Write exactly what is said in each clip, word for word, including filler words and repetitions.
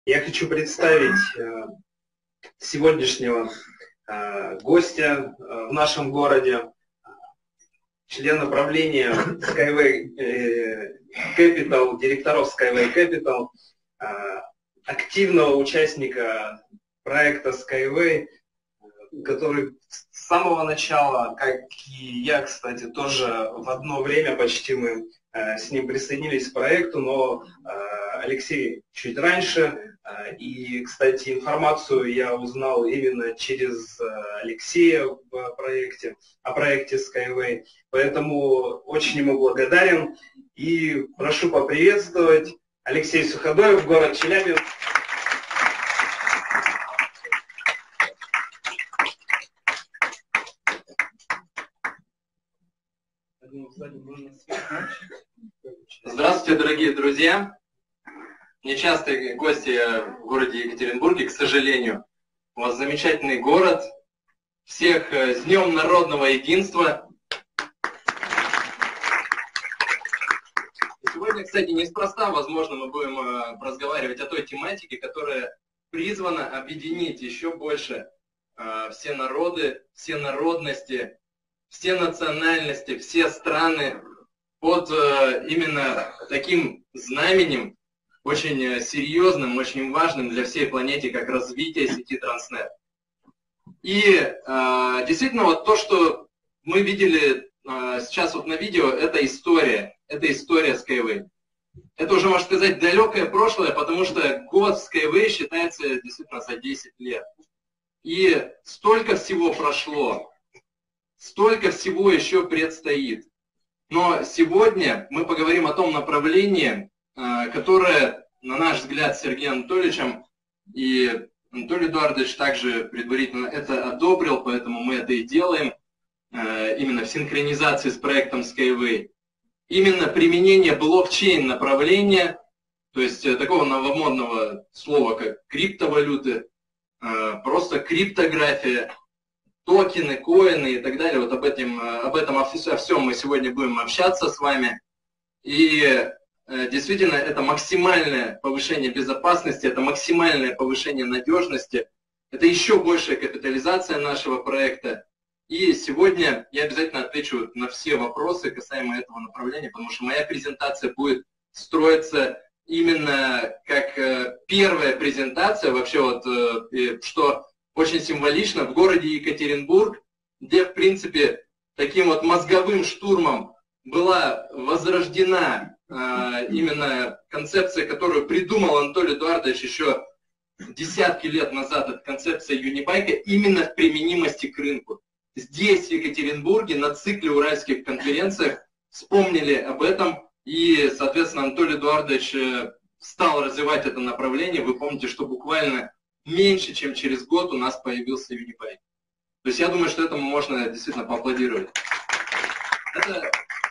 Я хочу представить сегодняшнего гостя в нашем городе, члена правления Skyway Capital, директоров Skyway Capital, активного участника проекта Skyway, который с самого начала, как и я, кстати, тоже в одно время почти мы с ним присоединились к проекту, но Алексей чуть раньше. И, кстати, информацию я узнал именно через Алексея в проекте, о проекте Skyway. Поэтому очень ему благодарен. И прошу поприветствовать Алексей Суходоев, город Челябинск. Здравствуйте, дорогие друзья! Нечастые гости в городе Екатеринбурге, к сожалению. У вас замечательный город. Всех с Днем Народного Единства. Сегодня, кстати, неспроста, возможно, мы будем разговаривать о той тематике, которая призвана объединить еще больше все народы, все народности, все национальности, все страны под именно таким знаменем, очень серьезным, очень важным для всей планеты, как развитие сети Транснет. И э, действительно, вот то, что мы видели э, сейчас вот на видео, это история, это история Skyway. Это уже, можно сказать, далекое прошлое, потому что год Skyway считается действительно за десять лет. И столько всего прошло, столько всего еще предстоит. Но сегодня мы поговорим о том направлении, которое, на наш взгляд, с Сергеем Анатольевичем, и Анатолий Эдуардович также предварительно это одобрил, поэтому мы это и делаем, именно в синхронизации с проектом Skyway. Именно применение блокчейн направления, то есть такого новомодного слова, как криптовалюты, просто криптография, токены, коины и так далее. Вот об этом, об этом о всем мы сегодня будем общаться с вами. И действительно, это максимальное повышение безопасности, это максимальное повышение надежности, это еще большая капитализация нашего проекта. И сегодня я обязательно отвечу на все вопросы касаемо этого направления, потому что моя презентация будет строиться именно как первая презентация, вообще вот, что очень символично, в городе Екатеринбург, где, в принципе, таким вот мозговым штурмом была возрождена именно концепция, которую придумал Анатолий Эдуардович еще десятки лет назад, это концепция Юнибайка, именно в применимости к рынку. Здесь, в Екатеринбурге, на цикле уральских конференциях вспомнили об этом, и, соответственно, Анатолий Эдуардович стал развивать это направление. Вы помните, что буквально меньше, чем через год у нас появился Юнибайк. То есть я думаю, что этому можно действительно поаплодировать. Это...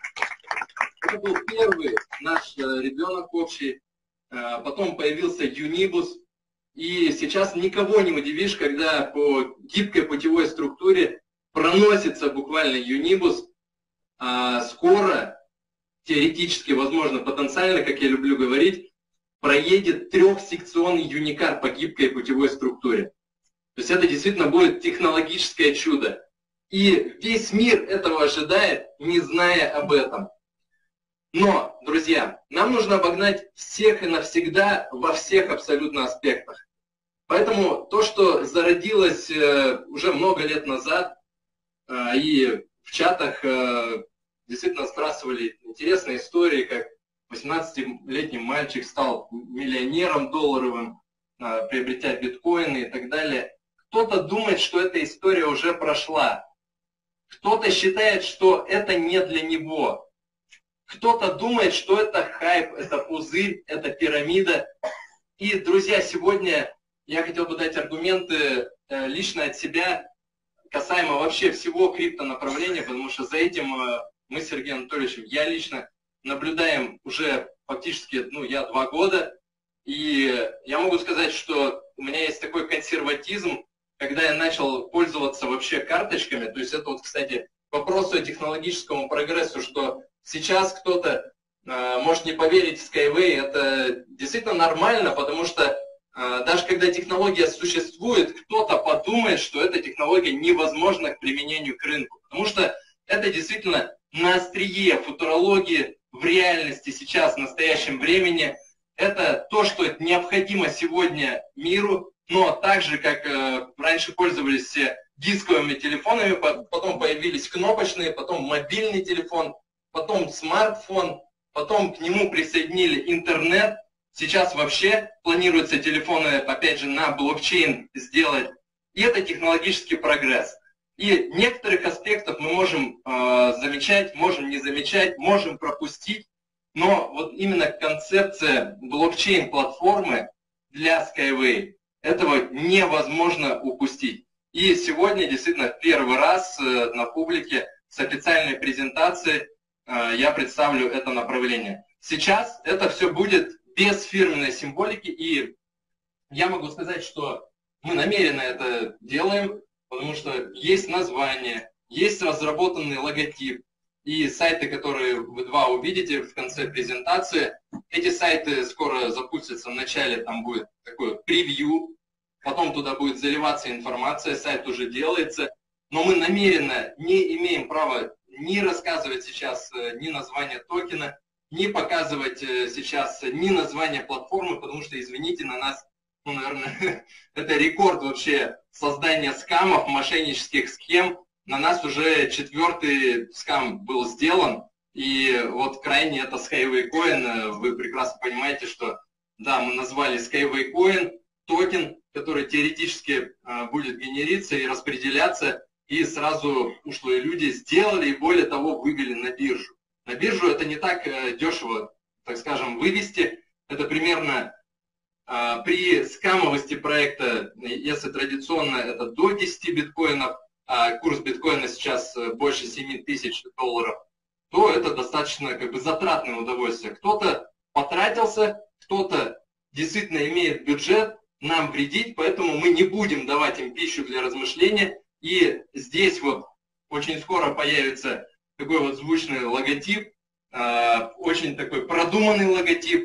Это был первый наш ребенок общий, потом появился Юнибус, и сейчас никого не удивишь, когда по гибкой путевой структуре проносится буквально Юнибус, а скоро, теоретически, возможно, потенциально, как я люблю говорить, проедет трехсекционный юникар по гибкой путевой структуре. То есть это действительно будет технологическое чудо. И весь мир этого ожидает, не зная об этом. Но, друзья, нам нужно обогнать всех и навсегда во всех абсолютно аспектах. Поэтому то, что зародилось уже много лет назад, и в чатах действительно сбрасывали интересные истории, как восемнадцатилетний мальчик стал миллионером долларовым, приобретя биткоины и так далее. Кто-то думает, что эта история уже прошла. Кто-то считает, что это не для него. Кто-то думает, что это хайп, это пузырь, это пирамида. И, друзья, сегодня я хотел бы дать аргументы лично от себя касаемо вообще всего криптонаправления, потому что за этим мы с Сергеем Анатольевичем, я лично наблюдаем уже фактически, ну, я два года. И я могу сказать, что у меня есть такой консерватизм, когда я начал пользоваться вообще карточками. То есть это вот, кстати, к вопросу технологическому прогрессу, что сейчас кто-то э, может не поверить в Skyway, это действительно нормально, потому что э, даже когда технология существует, кто-то подумает, что эта технология невозможна к применению к рынку. Потому что это действительно на острие футурологии в реальности сейчас, в настоящем времени. Это то, что необходимо сегодня миру, но так же, как э, раньше пользовались все дисковыми телефонами, потом появились кнопочные, потом мобильный телефон, потом смартфон, потом к нему присоединили интернет. Сейчас вообще планируются телефоны, опять же, на блокчейн сделать. И это технологический прогресс. И некоторых аспектов мы можем э, замечать, можем не замечать, можем пропустить. Но вот именно концепция блокчейн-платформы для Skyway, этого невозможно упустить. И сегодня действительно первый раз э, на публике с официальной презентацией э, я представлю это направление. Сейчас это все будет без фирменной символики, и я могу сказать, что мы намеренно это делаем, потому что есть название, есть разработанный логотип, и сайты, которые вы два увидите в конце презентации, эти сайты скоро запустятся. Вначале там будет такое превью, потом туда будет заливаться информация, сайт уже делается, но мы намеренно не имеем права ни рассказывать сейчас ни название токена, не показывать сейчас ни название платформы, потому что, извините, на нас, ну, наверное, это рекорд вообще создания скамов, мошеннических схем. На нас уже четвертый скам был сделан, и вот крайне это Skyway Coin. Вы прекрасно понимаете, что, да, мы назвали Skyway Coin, токен, который теоретически будет генериться и распределяться, и сразу ушлые люди сделали и, более того, вывели на биржу. На биржу это не так дешево, так скажем, вывести. Это примерно э, при скамовости проекта, если традиционно это до десяти биткоинов, а курс биткоина сейчас больше семи тысяч долларов, то это достаточно как бы затратное удовольствие. Кто-то потратился, кто-то действительно имеет бюджет нам вредить, поэтому мы не будем давать им пищу для размышления. И здесь вот очень скоро появится такой вот звучный логотип, очень такой продуманный логотип.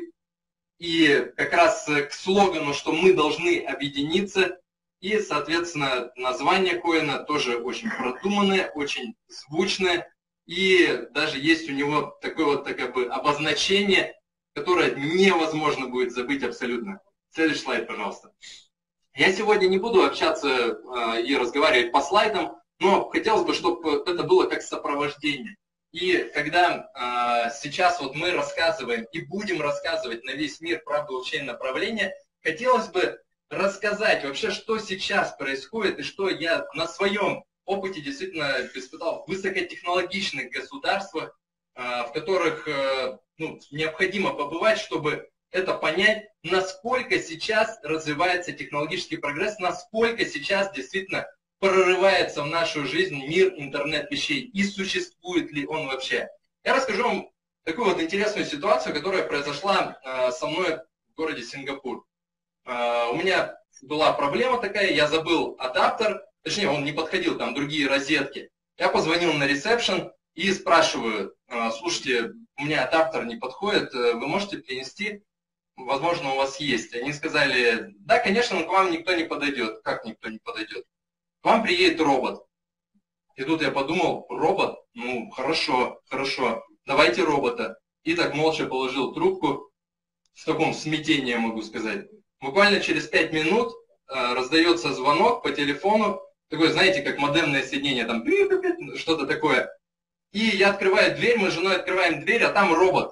И как раз к слогану, что мы должны объединиться. И, соответственно, название коина тоже очень продуманное, очень звучное. И даже есть у него такое вот как бы обозначение, которое невозможно будет забыть абсолютно. Следующий слайд, пожалуйста. Я сегодня не буду общаться э, и разговаривать по слайдам, но хотелось бы, чтобы это было как сопровождение. И когда э, сейчас вот мы рассказываем и будем рассказывать на весь мир про блокчейн-направление, хотелось бы рассказать вообще, что сейчас происходит и что я на своем опыте действительно испытал в высокотехнологичных государствах, э, в которых э, ну, необходимо побывать, чтобы это понять, насколько сейчас развивается технологический прогресс, насколько сейчас действительно прорывается в нашу жизнь мир интернет-вещей и существует ли он вообще. Я расскажу вам такую вот интересную ситуацию, которая произошла э, со мной в городе Сингапур. Э, у меня была проблема такая, я забыл адаптер, точнее он не подходил, там другие розетки. Я позвонил на ресепшн и спрашиваю, э, слушайте, у меня адаптер не подходит, вы можете принести? Возможно, у вас есть. Они сказали, да, конечно, к вам никто не подойдет. Как никто не подойдет? К вам приедет робот. И тут я подумал, робот? Ну, хорошо, хорошо, давайте робота. И так молча положил трубку, в таком смятении, могу сказать. Буквально через пять минут э, раздается звонок по телефону, такой, знаете, как модемное соединение, там, что-то такое. И я открываю дверь, мы с женой открываем дверь, а там робот.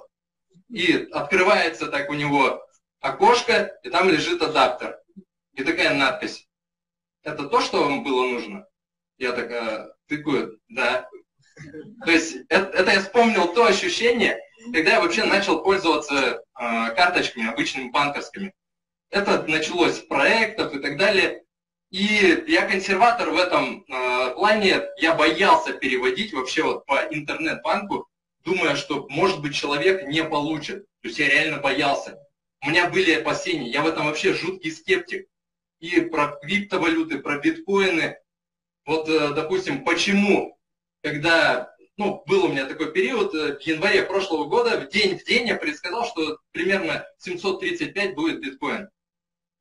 И открывается так у него окошко, и там лежит адаптер. И такая надпись. Это то, что вам было нужно? Я такая, тыкаю, да. То есть это, это я вспомнил то ощущение, когда я вообще начал пользоваться э, карточками обычными банковскими. Это началось с проектов и так далее. И я консерватор в этом э, плане, я боялся переводить вообще вот по интернет-банку, думая, что, может быть, человек не получит. То есть я реально боялся. У меня были опасения. Я в этом вообще жуткий скептик. И про криптовалюты, про биткоины. Вот, допустим, почему, когда, ну, был у меня такой период, в январе прошлого года, в день в день я предсказал, что примерно семьсот тридцать пять будет биткоин.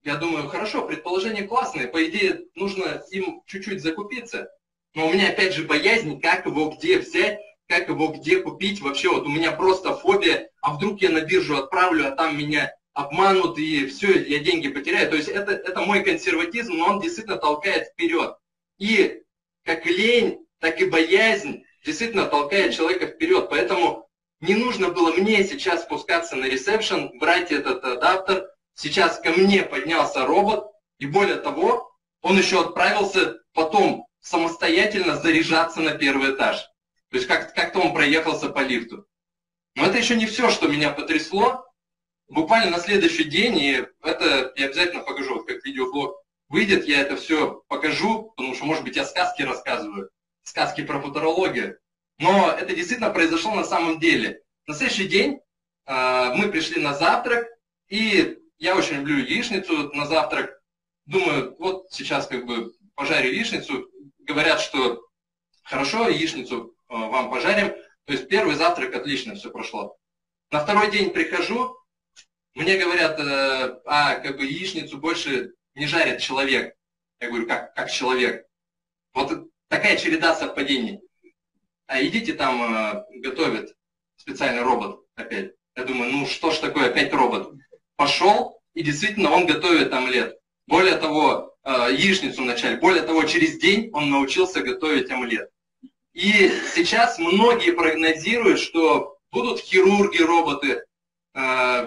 Я думаю, хорошо, предположения классные, по идее, нужно им чуть-чуть закупиться. Но у меня опять же боязнь, как его где взять, как его где купить. Вообще вот у меня просто фобия, а вдруг я на биржу отправлю, а там меня обманут и все, я деньги потеряю. То есть это, это мой консерватизм, но он действительно толкает вперед. И как лень, так и боязнь действительно толкает человека вперед. Поэтому не нужно было мне сейчас спускаться на ресепшн, брать этот адаптер. Сейчас ко мне поднялся робот, и более того, он еще отправился потом самостоятельно заряжаться на первый этаж. То есть как- как-то он проехался по лифту. Но это еще не все, что меня потрясло. Буквально на следующий день, и это я обязательно покажу, вот как видеоблог выйдет, я это все покажу, потому что, может быть, я сказки рассказываю, сказки про футурологию. Но это действительно произошло на самом деле. На следующий день э, мы пришли на завтрак, и я очень люблю яичницу на завтрак. Думаю, вот сейчас как бы пожарю яичницу. Говорят, что хорошо, яичницу э, вам пожарим. То есть первый завтрак отлично все прошло. На второй день прихожу, мне говорят, э, а как бы яичницу больше не жарит человек. Я говорю, как, как человек? Вот такая череда совпадений. А идите там э, готовит специальный робот опять. Я думаю, ну что ж такое, опять робот. Пошел, и действительно он готовит омлет. Более того, э, яичницу вначале. Более того, через день он научился готовить омлет. И сейчас многие прогнозируют, что будут хирурги-роботы. Э,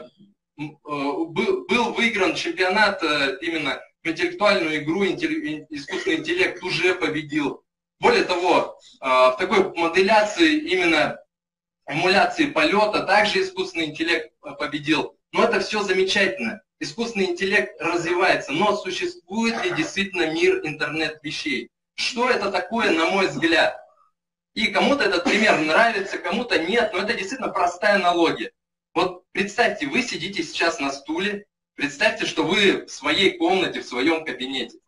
был, был выигран чемпионат э, именно в интеллектуальную игру, интелли, искусственный интеллект уже победил. Более того, э, в такой моделяции, именно эмуляции полета, также искусственный интеллект победил. Но это все замечательно. Искусственный интеллект развивается, но существует ли действительно мир интернет-вещей? Что это такое, на мой взгляд? И кому-то этот пример нравится, кому-то нет, но это действительно простая аналогия. Вот представьте, вы сидите сейчас на стуле, представьте, что вы в своей комнате, в своем кабинете.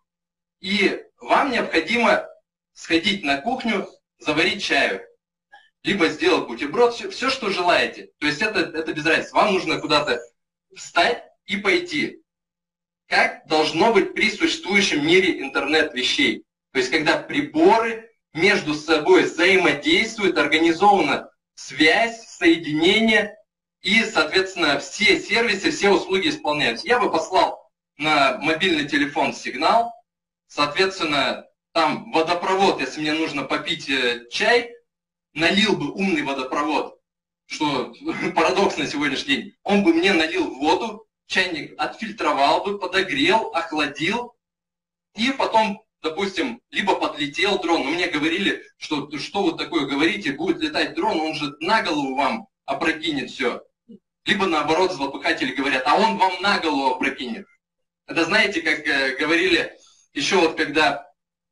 И вам необходимо сходить на кухню, заварить чаю. Либо сделать бутерброд, все, все, что желаете. То есть это, это без разницы. Вам нужно куда-то встать и пойти. Как должно быть при существующем мире интернет-вещей? То есть когда приборы между собой взаимодействуют, организована связь, соединение, и, соответственно, все сервисы, все услуги исполняются. Я бы послал на мобильный телефон сигнал, соответственно, там водопровод, если мне нужно попить чай, налил бы умный водопровод, что парадокс на сегодняшний день, он бы мне налил воду, чайник отфильтровал бы, подогрел, охладил, и потом, допустим, либо подлетел дрон, но мне говорили, что что вы такое говорите, будет летать дрон, он же на голову вам опрокинет все. Либо наоборот, злопыхатели говорят, а он вам на голову опрокинет. Это знаете, как э, говорили еще вот когда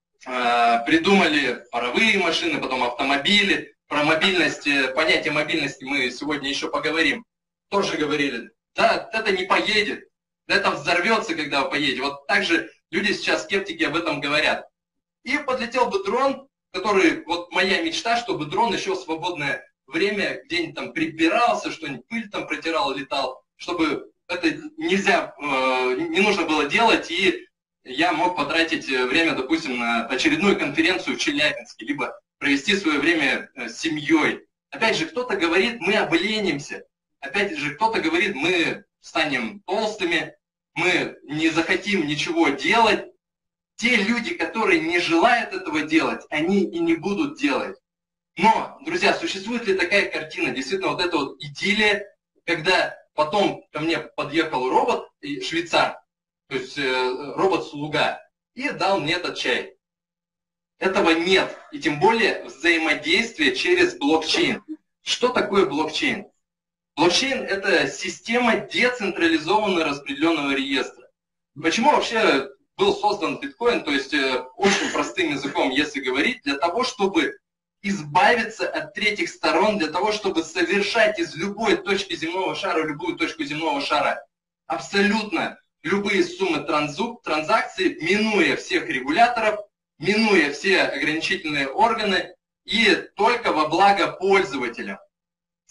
э, придумали паровые машины, потом автомобили, про мобильность, понятие мобильности мы сегодня еще поговорим. Тоже говорили, да, это не поедет, это взорвется, когда вы поедете. Вот так же люди сейчас, скептики, об этом говорят. И подлетел бы дрон, который, вот моя мечта, чтобы дрон еще в свободное время где-нибудь там прибирался, что-нибудь пыль там протирал, летал, чтобы это нельзя, э, не нужно было делать, и я мог потратить время, допустим, на очередную конференцию в Челябинске, либо провести свое время с семьей. Опять же, кто-то говорит, мы обленимся. Опять же, кто-то говорит, мы станем толстыми, мы не захотим ничего делать. Те люди, которые не желают этого делать, они и не будут делать. Но, друзья, существует ли такая картина, действительно, вот эта вот идиллия, когда потом ко мне подъехал робот, швейцар, то есть э, робот-слуга, и дал мне этот чай. Этого нет, и тем более взаимодействие через блокчейн. Что такое блокчейн? Блокчейн – это система децентрализованного распределенного реестра. Почему вообще был создан биткоин, то есть э, очень простым языком, если говорить, для того, чтобы избавиться от третьих сторон, для того, чтобы совершать из любой точки земного шара, любую точку земного шара, абсолютно любые суммы транзу, транзакций, минуя всех регуляторов, минуя все ограничительные органы и только во благо пользователя.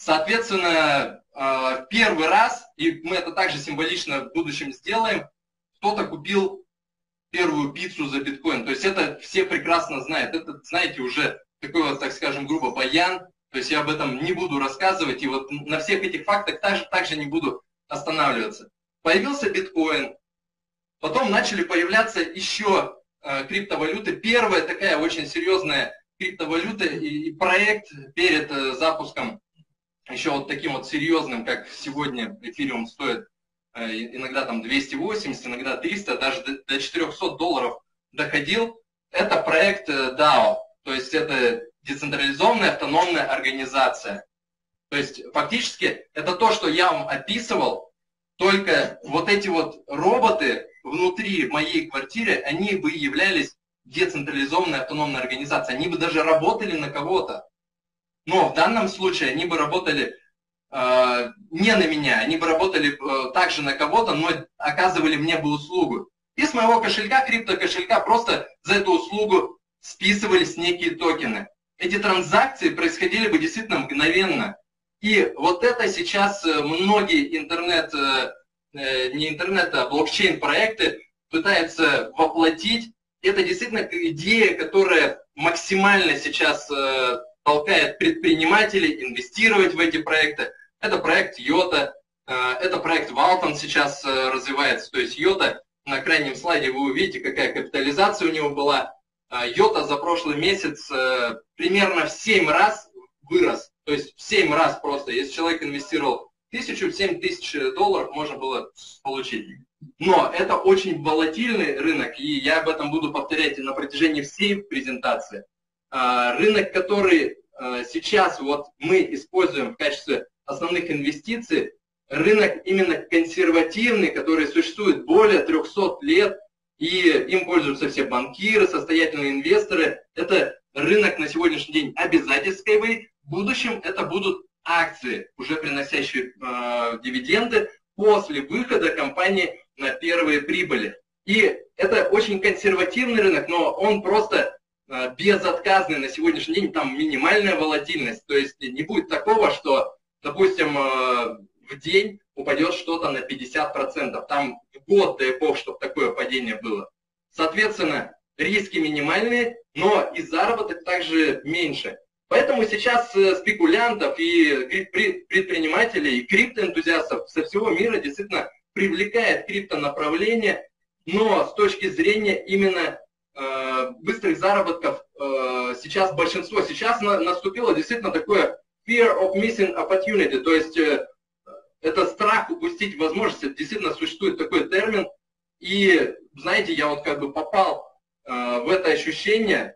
Соответственно, в первый раз, и мы это также символично в будущем сделаем, кто-то купил первую пиццу за биткоин. То есть это все прекрасно знают. Это, знаете, уже такой вот, так скажем, грубо баян. То есть я об этом не буду рассказывать. И вот на всех этих фактах также, также не буду останавливаться. Появился биткоин. Потом начали появляться еще э, криптовалюты. Первая такая очень серьезная криптовалюта и, и проект перед э, запуском, еще вот таким вот серьезным, как сегодня эфириум стоит э, иногда там двести восемьдесят, иногда триста, даже до, до четырехсот долларов доходил. Это проект э, дао, то есть это децентрализованная автономная организация. То есть фактически это то, что я вам описывал, только вот эти вот роботы внутри моей квартиры, они бы являлись децентрализованной автономной организацией. Они бы даже работали на кого-то. Но в данном случае они бы работали э, не на меня, они бы работали э, также на кого-то, но оказывали мне бы услугу. И с моего кошелька, криптокошелька, просто за эту услугу списывались некие токены. Эти транзакции происходили бы действительно мгновенно. И вот это сейчас многие интернет, не интернет, а блокчейн-проекты пытаются воплотить. Это действительно идея, которая максимально сейчас толкает предпринимателей инвестировать в эти проекты. Это проект йота, это проект Walton сейчас развивается. То есть йота, на крайнем слайде вы увидите, какая капитализация у него была. йота за прошлый месяц примерно в семь раз вырос. То есть в семь раз просто. Если человек инвестировал тысячу, в семь тысяч долларов можно было получить. Но это очень волатильный рынок, и я об этом буду повторять на протяжении всей презентации. Рынок, который сейчас вот мы используем в качестве основных инвестиций, рынок именно консервативный, который существует более трехсот лет, и им пользуются все банкиры, состоятельные инвесторы. Это рынок на сегодняшний день обязательств Skyway. В будущем это будут акции, уже приносящие э, дивиденды после выхода компании на первые прибыли. И это очень консервативный рынок, но он просто э, безотказный на сегодняшний день. Там минимальная волатильность. То есть не будет такого, что, допустим, э, в день упадет что-то на пятьдесят процентов. Там в год, дай бог, чтобы такое падение было. Соответственно, риски минимальные, но и заработок также меньше. Поэтому сейчас спекулянтов и предпринимателей, и криптоэнтузиастов со всего мира действительно привлекает криптонаправление, но с точки зрения именно э, быстрых заработков э, сейчас большинство, сейчас на, наступило действительно такое fear of missing opportunity, то есть э, это страх упустить возможность, это действительно существует такой термин, и знаете, я вот как бы попал э, в это ощущение.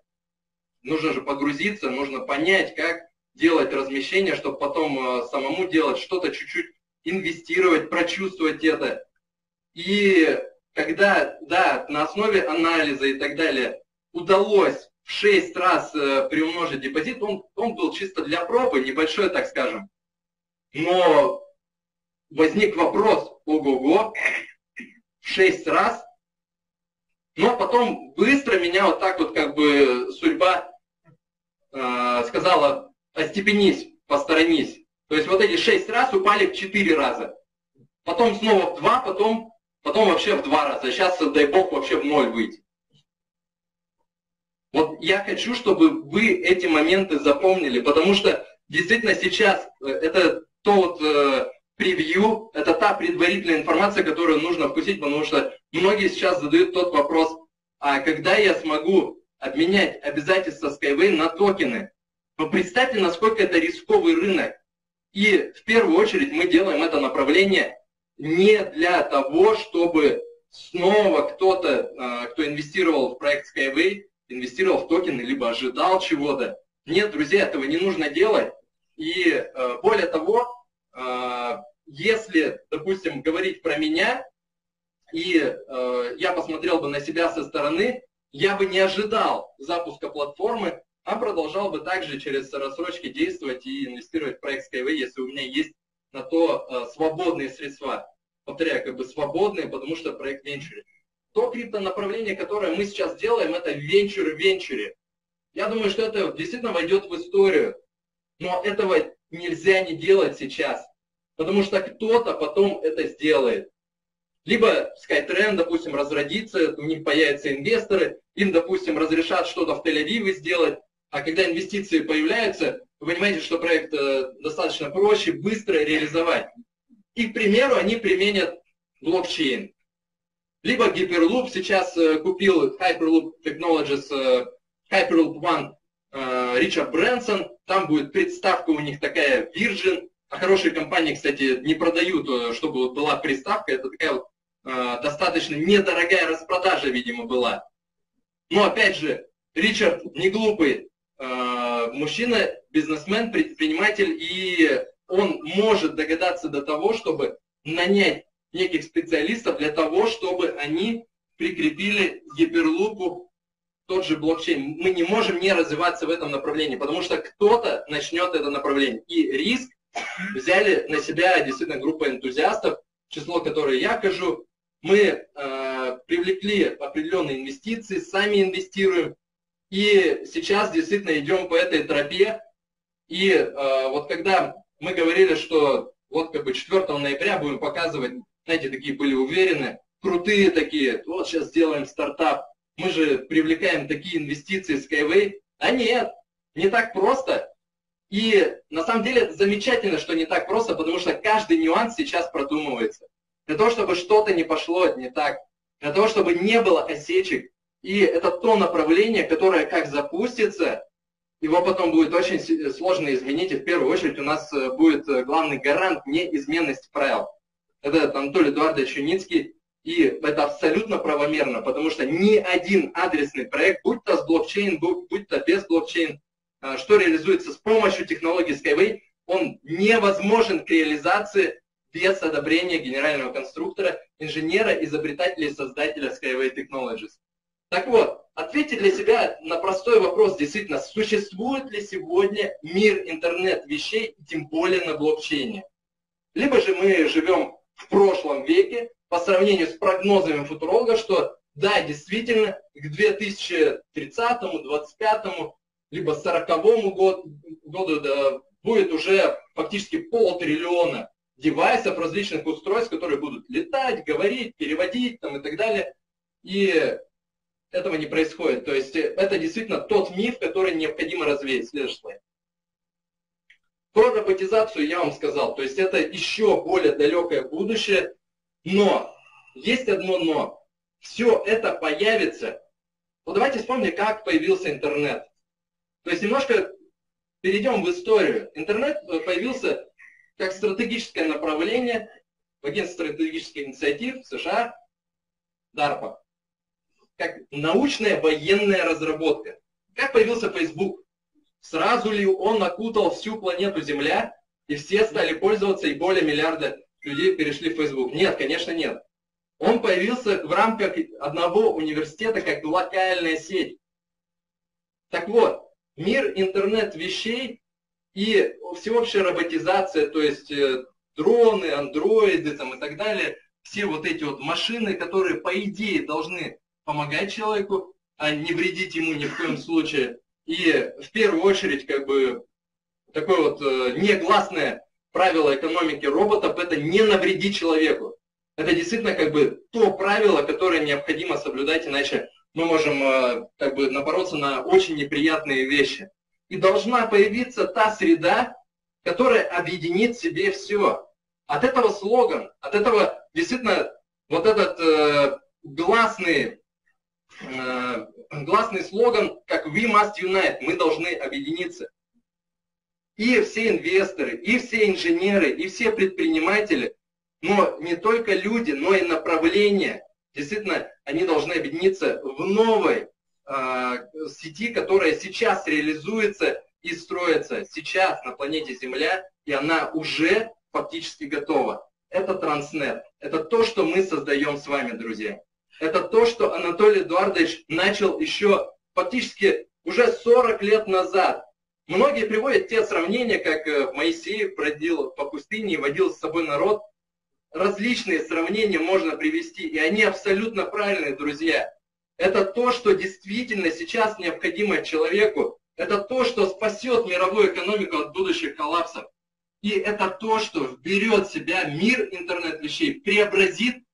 Нужно же погрузиться, нужно понять, как делать размещение, чтобы потом э, самому делать что-то, чуть-чуть инвестировать, прочувствовать это. И когда, да, на основе анализа и так далее удалось в шесть раз э, приумножить депозит, он, он был чисто для пробы, небольшой, так скажем. Но возник вопрос, ого-го, в шесть раз. Но потом быстро меня вот так вот как бы судьба э, сказала, остепенись, посторонись. То есть вот эти шесть раз упали в четыре раза. Потом снова в два, потом, потом вообще в два раза. Сейчас, дай бог, вообще в ноль выйти. Вот я хочу, чтобы вы эти моменты запомнили, потому что действительно сейчас это то вот э, превью, это та предварительная информация, которую нужно вкусить, потому что многие сейчас задают тот вопрос, а когда я смогу обменять обязательства Skyway на токены? Вы представьте, насколько это рисковый рынок. И в первую очередь мы делаем это направление не для того, чтобы снова кто-то, кто инвестировал в проект Skyway, инвестировал в токены, либо ожидал чего-то. Нет, друзья, этого не нужно делать. И более того, если, допустим, говорить про меня, и э, я посмотрел бы на себя со стороны, я бы не ожидал запуска платформы, а продолжал бы также через рассрочки действовать и инвестировать в проект Skyway, если у меня есть на то э, свободные средства. Повторяю, как бы свободные, потому что проект венчуре. То криптонаправление, которое мы сейчас делаем, это венчур в венчуре. Я думаю, что это действительно войдет в историю. Но этого нельзя не делать сейчас, потому что кто-то потом это сделает. Либо SkyTrain, допустим, разродится, у них появятся инвесторы, им, допустим, разрешат что-то в Тель-Авиве сделать, а когда инвестиции появляются, вы понимаете, что проект достаточно проще, быстро реализовать. И, к примеру, они применят блокчейн. Либо Hyperloop сейчас купил Hyperloop Technologies, Hyperloop One Ричард Брэнсон, там будет приставка у них такая Virgin, а хорошие компании, кстати, не продают, чтобы вот была приставка, это такая вот э, достаточно недорогая распродажа, видимо, была. Но опять же, Ричард не глупый э, мужчина, бизнесмен, предприниматель, и он может догадаться до того, чтобы нанять неких специалистов для того, чтобы они прикрепили Hyperloop тот же блокчейн. Мы не можем не развиваться в этом направлении, потому что кто-то начнет это направление. И риск взяли на себя действительно группа энтузиастов, число которое я кажу. Мы э, привлекли определенные инвестиции, сами инвестируем. И сейчас действительно идем по этой тропе. И э, вот когда мы говорили, что вот как бы четвёртого ноября будем показывать, знаете, такие были уверены, крутые такие, вот сейчас сделаем стартап. Мы же привлекаем такие инвестиции Skyway. А нет, не так просто. И на самом деле это замечательно, что не так просто, потому что каждый нюанс сейчас продумывается. Для того, чтобы что-то не пошло не так, для того, чтобы не было осечек. И это то направление, которое как запустится, его потом будет очень сложно изменить. И в первую очередь у нас будет главный гарант неизменности правил. Это Анатолий Эдуардович Юницкий. И это абсолютно правомерно, потому что ни один адресный проект, будь то с блокчейн, будь то без блокчейн, что реализуется с помощью технологии Skyway, он невозможен к реализации без одобрения генерального конструктора, инженера, изобретателя и создателя Skyway Technologies. Так вот, ответьте для себя на простой вопрос, действительно, существует ли сегодня мир интернет-вещей, тем более на блокчейне? Либо же мы живем в прошлом веке, по сравнению с прогнозами футурологов, что да, действительно, к две тысячи тридцатому, двадцать пятому, либо сороковому году, году да, будет уже фактически полтриллиона девайсов, различных устройств, которые будут летать, говорить, переводить там, и так далее. И этого не происходит. То есть это действительно тот миф, который необходимо развеять. Следующий слайд. Про роботизацию я вам сказал. То есть это еще более далекое будущее. Но, есть одно но. Все это появится. Вот давайте вспомним, как появился интернет. То есть немножко перейдем в историю. Интернет появился как стратегическое направление в Агентстве стратегических инициатив США, DARPA. Как научная военная разработка. Как появился Facebook? Сразу ли он окутал всю планету Земля, и все стали пользоваться, и более миллиарда людей перешли в Facebook? Нет, конечно, нет. Он появился в рамках одного университета как локальная сеть. Так вот, мир интернет-вещей и всеобщая роботизация, то есть дроны, андроиды там, и так далее, все вот эти вот машины, которые по идее должны помогать человеку, а не вредить ему ни в коем случае. И в первую очередь, как бы, такое вот негласное правило экономики роботов — это не навредить человеку. Это действительно как бы то правило, которое необходимо соблюдать, иначе мы можем как бы напороться на очень неприятные вещи. И должна появиться та среда, которая объединит в себе все. От этого слоган, от этого действительно вот этот э, гласный, э, гласный слоган, как «We must unite», мы должны объединиться. И все инвесторы, и все инженеры, и все предприниматели, но не только люди, но и направления, действительно, они должны объединиться в новой э, сети, которая сейчас реализуется и строится сейчас на планете Земля, и она уже фактически готова. Это Транснет. Это то, что мы создаем с вами, друзья. Это то, что Анатолий Эдуардович начал еще фактически уже сорок лет назад. Многие приводят те сравнения, как Моисей бродил по пустыне и водил с собой народ. Различные сравнения можно привести, и они абсолютно правильные, друзья. Это то, что действительно сейчас необходимо человеку. Это то, что спасет мировую экономику от будущих коллапсов. И это то, что вберет в себя мир интернет-вещей, преобразит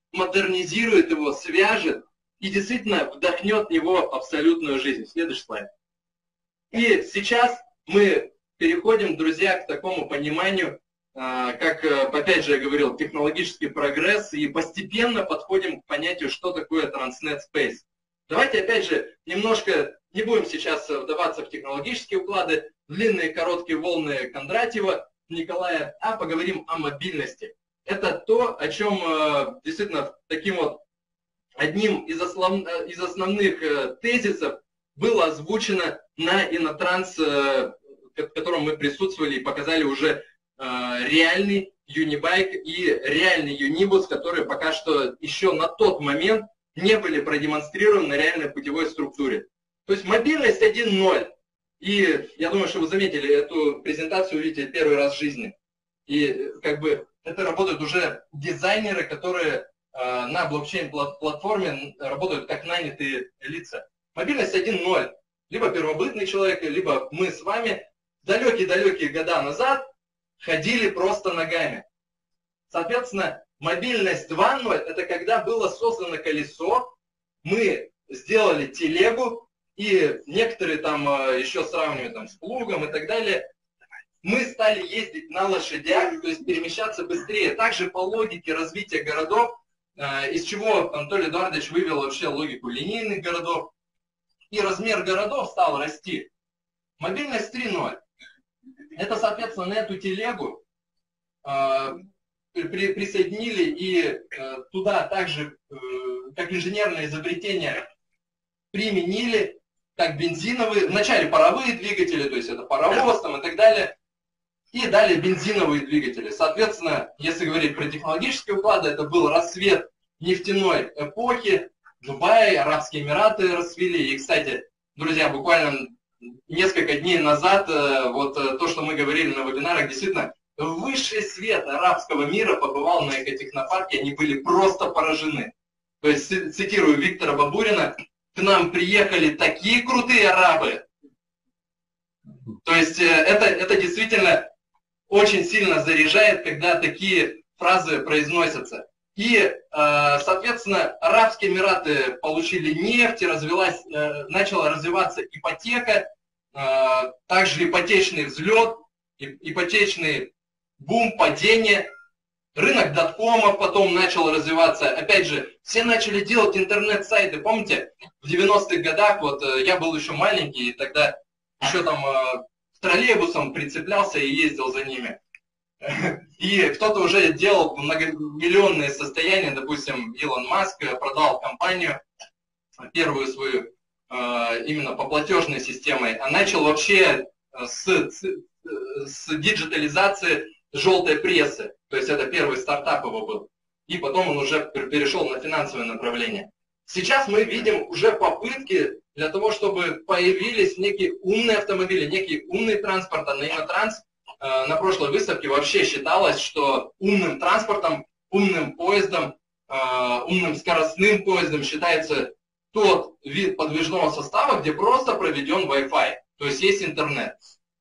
модернизирует его, свяжет и действительно вдохнет в него абсолютную жизнь. Следующий слайд. И сейчас мы переходим, друзья, к такому пониманию, как, опять же, я говорил, технологический прогресс, и постепенно подходим к понятию, что такое Transnet Space. Давайте, опять же, немножко, не будем сейчас вдаваться в технологические уклады, длинные, короткие волны Кондратьева, Николая, а поговорим о мобильности. Это то, о чем действительно таким вот одним из, основ, из основных тезисов было озвучено на Инотранс, в котором мы присутствовали и показали уже реальный Юнибайк и реальный Юнибус, которые пока что еще на тот момент не были продемонстрированы на реальной путевой структуре. То есть мобильность один ноль. И я думаю, что вы заметили эту презентацию, увидите первый раз в жизни. И как бы это работают уже дизайнеры, которые э, на блокчейн-платформе работают как нанятые лица. Мобильность один ноль. Либо первобытный человек, либо мы с вами далекие-далекие года назад ходили просто ногами. Соответственно, мобильность два ноль это когда было создано колесо, мы сделали телегу, и некоторые там еще сравнивают там, с плугом и так далее. Мы стали ездить на лошадях, то есть перемещаться быстрее. Также по логике развития городов, из чего Анатолий Эдуардович вывел вообще логику линейных городов. И размер городов стал расти. Мобильность три ноль. Это, соответственно, на эту телегу при, присоединили и туда также, как инженерное изобретение, применили как бензиновые, вначале паровые двигатели, то есть это паровоз там, и так далее, и далее бензиновые двигатели. Соответственно, если говорить про технологические уклады, это был рассвет нефтяной эпохи, Дубай, Арабские Эмираты расцвели. И, кстати, друзья, буквально несколько дней назад, вот то, что мы говорили на вебинарах, действительно, высший свет арабского мира побывал на экотехнопарке, они были просто поражены. То есть, цитирую Виктора Бабурина, к нам приехали такие крутые арабы. То есть это, это действительно очень сильно заряжает, когда такие фразы произносятся. И, соответственно, Арабские Эмираты получили нефть, развилась, начала развиваться ипотека, также ипотечный взлет, ипотечный бум, падение. Рынок доткомов потом начал развиваться. Опять же, все начали делать интернет-сайты. Помните, в девяностых годах, вот я был еще маленький, и тогда еще там э, троллейбусом прицеплялся и ездил за ними. И кто-то уже делал многомиллионные состояния, допустим, Илон Маск продал компанию, первую свою, э, именно по платежной системе, а начал вообще с, с, с диджитализации желтой прессы. То есть это первый стартап его был. И потом он уже перешел на финансовое направление. Сейчас мы видим уже попытки для того, чтобы появились некие умные автомобили, некий умный транспорт. А на Инотранс э, на прошлой выставке вообще считалось, что умным транспортом, умным поездом, э, умным скоростным поездом считается тот вид подвижного состава, где просто проведен Wi-Fi. То есть есть интернет.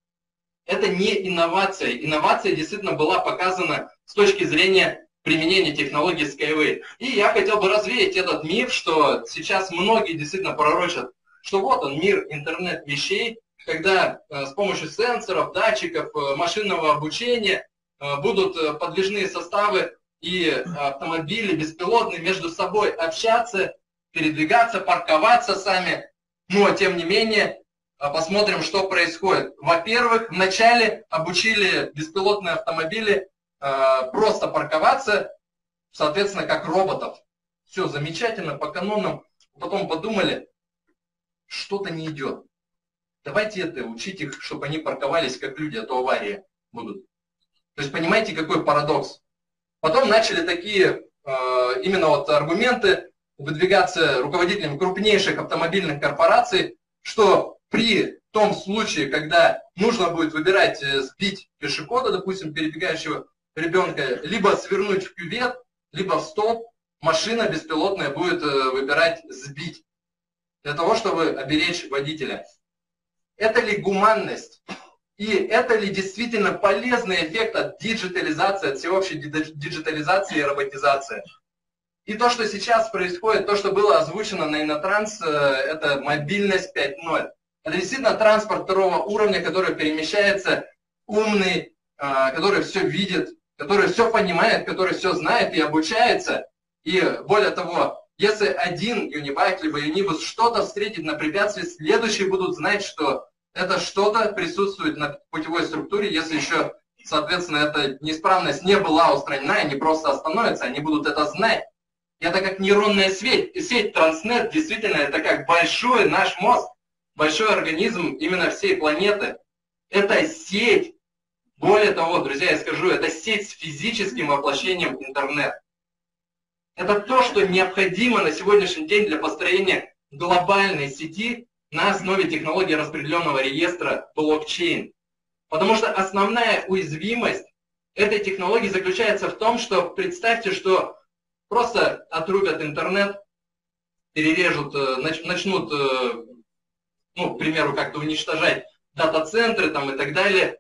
Это не инновация. Инновация действительно была показана с точки зрения применения технологий Skyway. И я хотел бы развеять этот миф, что сейчас многие действительно пророчат, что вот он, мир интернет-вещей, когда с помощью сенсоров, датчиков, машинного обучения будут подвижные составы и автомобили беспилотные между собой общаться, передвигаться, парковаться сами. Но, тем не менее, посмотрим, что происходит. Во-первых, вначале обучили беспилотные автомобили э, просто парковаться, соответственно, как роботов. Все замечательно, по канонам. Потом подумали, что-то не идет. Давайте это, учить их, чтобы они парковались как люди, а то аварии будут. То есть, понимаете, какой парадокс? Потом начали такие э, именно вот аргументы выдвигаться руководителями крупнейших автомобильных корпораций, что при том случае, когда нужно будет выбирать, сбить пешехода, допустим, перебегающего ребенка, либо свернуть в кювет, либо в столб, машина беспилотная будет выбирать сбить, для того, чтобы оберечь водителя. Это ли гуманность? И это ли действительно полезный эффект от диджитализации, от всеобщей диджитализации и роботизации? И то, что сейчас происходит, то, что было озвучено на Иннотранс, это мобильность пять ноль. Это действительно транспорт второго уровня, который перемещается, умный, который все видит, который все понимает, который все знает и обучается. И более того, если один юнибайк либо юнибус что-то встретит на препятствии, следующие будут знать, что это что-то присутствует на путевой структуре, если еще, соответственно, эта неисправность не была устранена, они просто остановятся, они будут это знать. Это как нейронная сеть, сеть Транснет, действительно, это как большой наш мозг, большой организм именно всей планеты. Это сеть, более того, друзья, я скажу, это сеть с физическим воплощением интернета. Это то, что необходимо на сегодняшний день для построения глобальной сети на основе технологии распределенного реестра блокчейн. Потому что основная уязвимость этой технологии заключается в том, что представьте, что просто отрубят интернет, перережут, начнут, ну, к примеру, как-то уничтожать дата-центры там и так далее.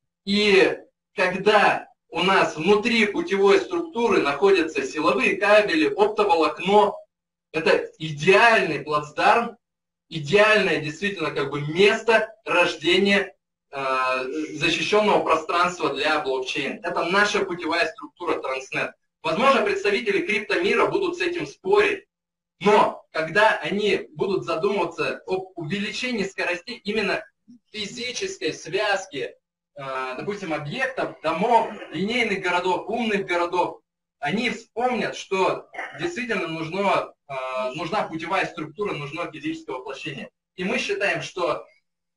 И когда у нас внутри путевой структуры находятся силовые кабели, оптоволокно, это идеальный плацдарм, идеальное действительно как бы место рождения э, защищенного пространства для блокчейн. Это наша путевая структура Транснет. Возможно, представители криптомира будут с этим спорить, но когда они будут задумываться об увеличении скоростей именно физической связки, допустим, объектов, домов, линейных городов, умных городов, они вспомнят, что действительно нужно, нужна путевая структура, нужно физическое воплощение. И мы считаем, что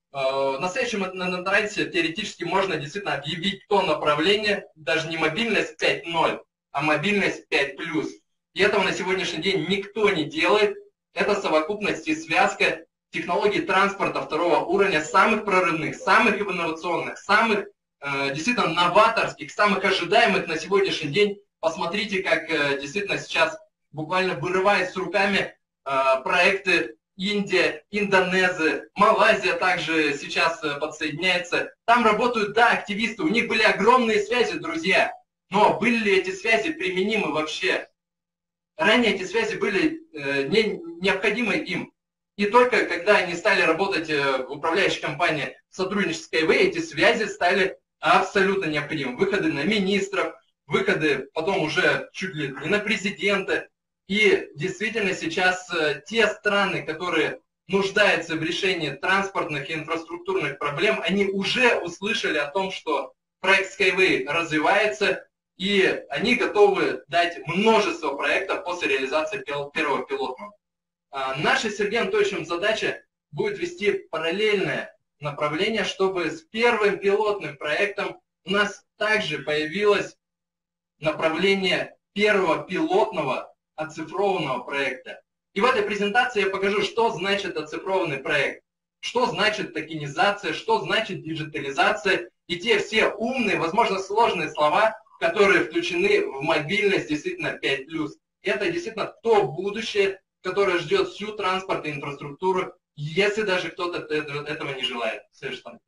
в настоящем Иннотрансе теоретически можно действительно объявить то направление, даже не мобильность пять ноль, а мобильность пять плюс. И этого на сегодняшний день никто не делает. Это совокупность и связка технологий транспорта второго уровня, самых прорывных, самых инновационных, самых э, действительно новаторских, самых ожидаемых на сегодняшний день. Посмотрите, как э, действительно сейчас буквально вырывает с руками э, проекты Индия, Индонезия, Малайзия также сейчас э, подсоединяется. Там работают, да, активисты, у них были огромные связи, друзья, но были ли эти связи применимы вообще? Ранее эти связи были э, не, необходимы им. И только когда они стали работать в управляющей компании в сотрудничестве с Skyway, эти связи стали абсолютно необходимы. Выходы на министров, выходы потом уже чуть ли не на президента. И действительно сейчас те страны, которые нуждаются в решении транспортных и инфраструктурных проблем, они уже услышали о том, что проект Skyway развивается, и они готовы дать множество проектов после реализации первого пилотного. Наша с Сергеем Анатольевичем задача будет вести параллельное направление, чтобы с первым пилотным проектом у нас также появилось направление первого пилотного оцифрованного проекта. И в этой презентации я покажу, что значит оцифрованный проект, что значит токенизация, что значит диджитализация и те все умные, возможно, сложные слова, которые включены в мобильность действительно пять плюс. Это действительно то будущее, которая ждет всю транспорт и инфраструктуру, если даже кто-то этого не желает. Совершенно,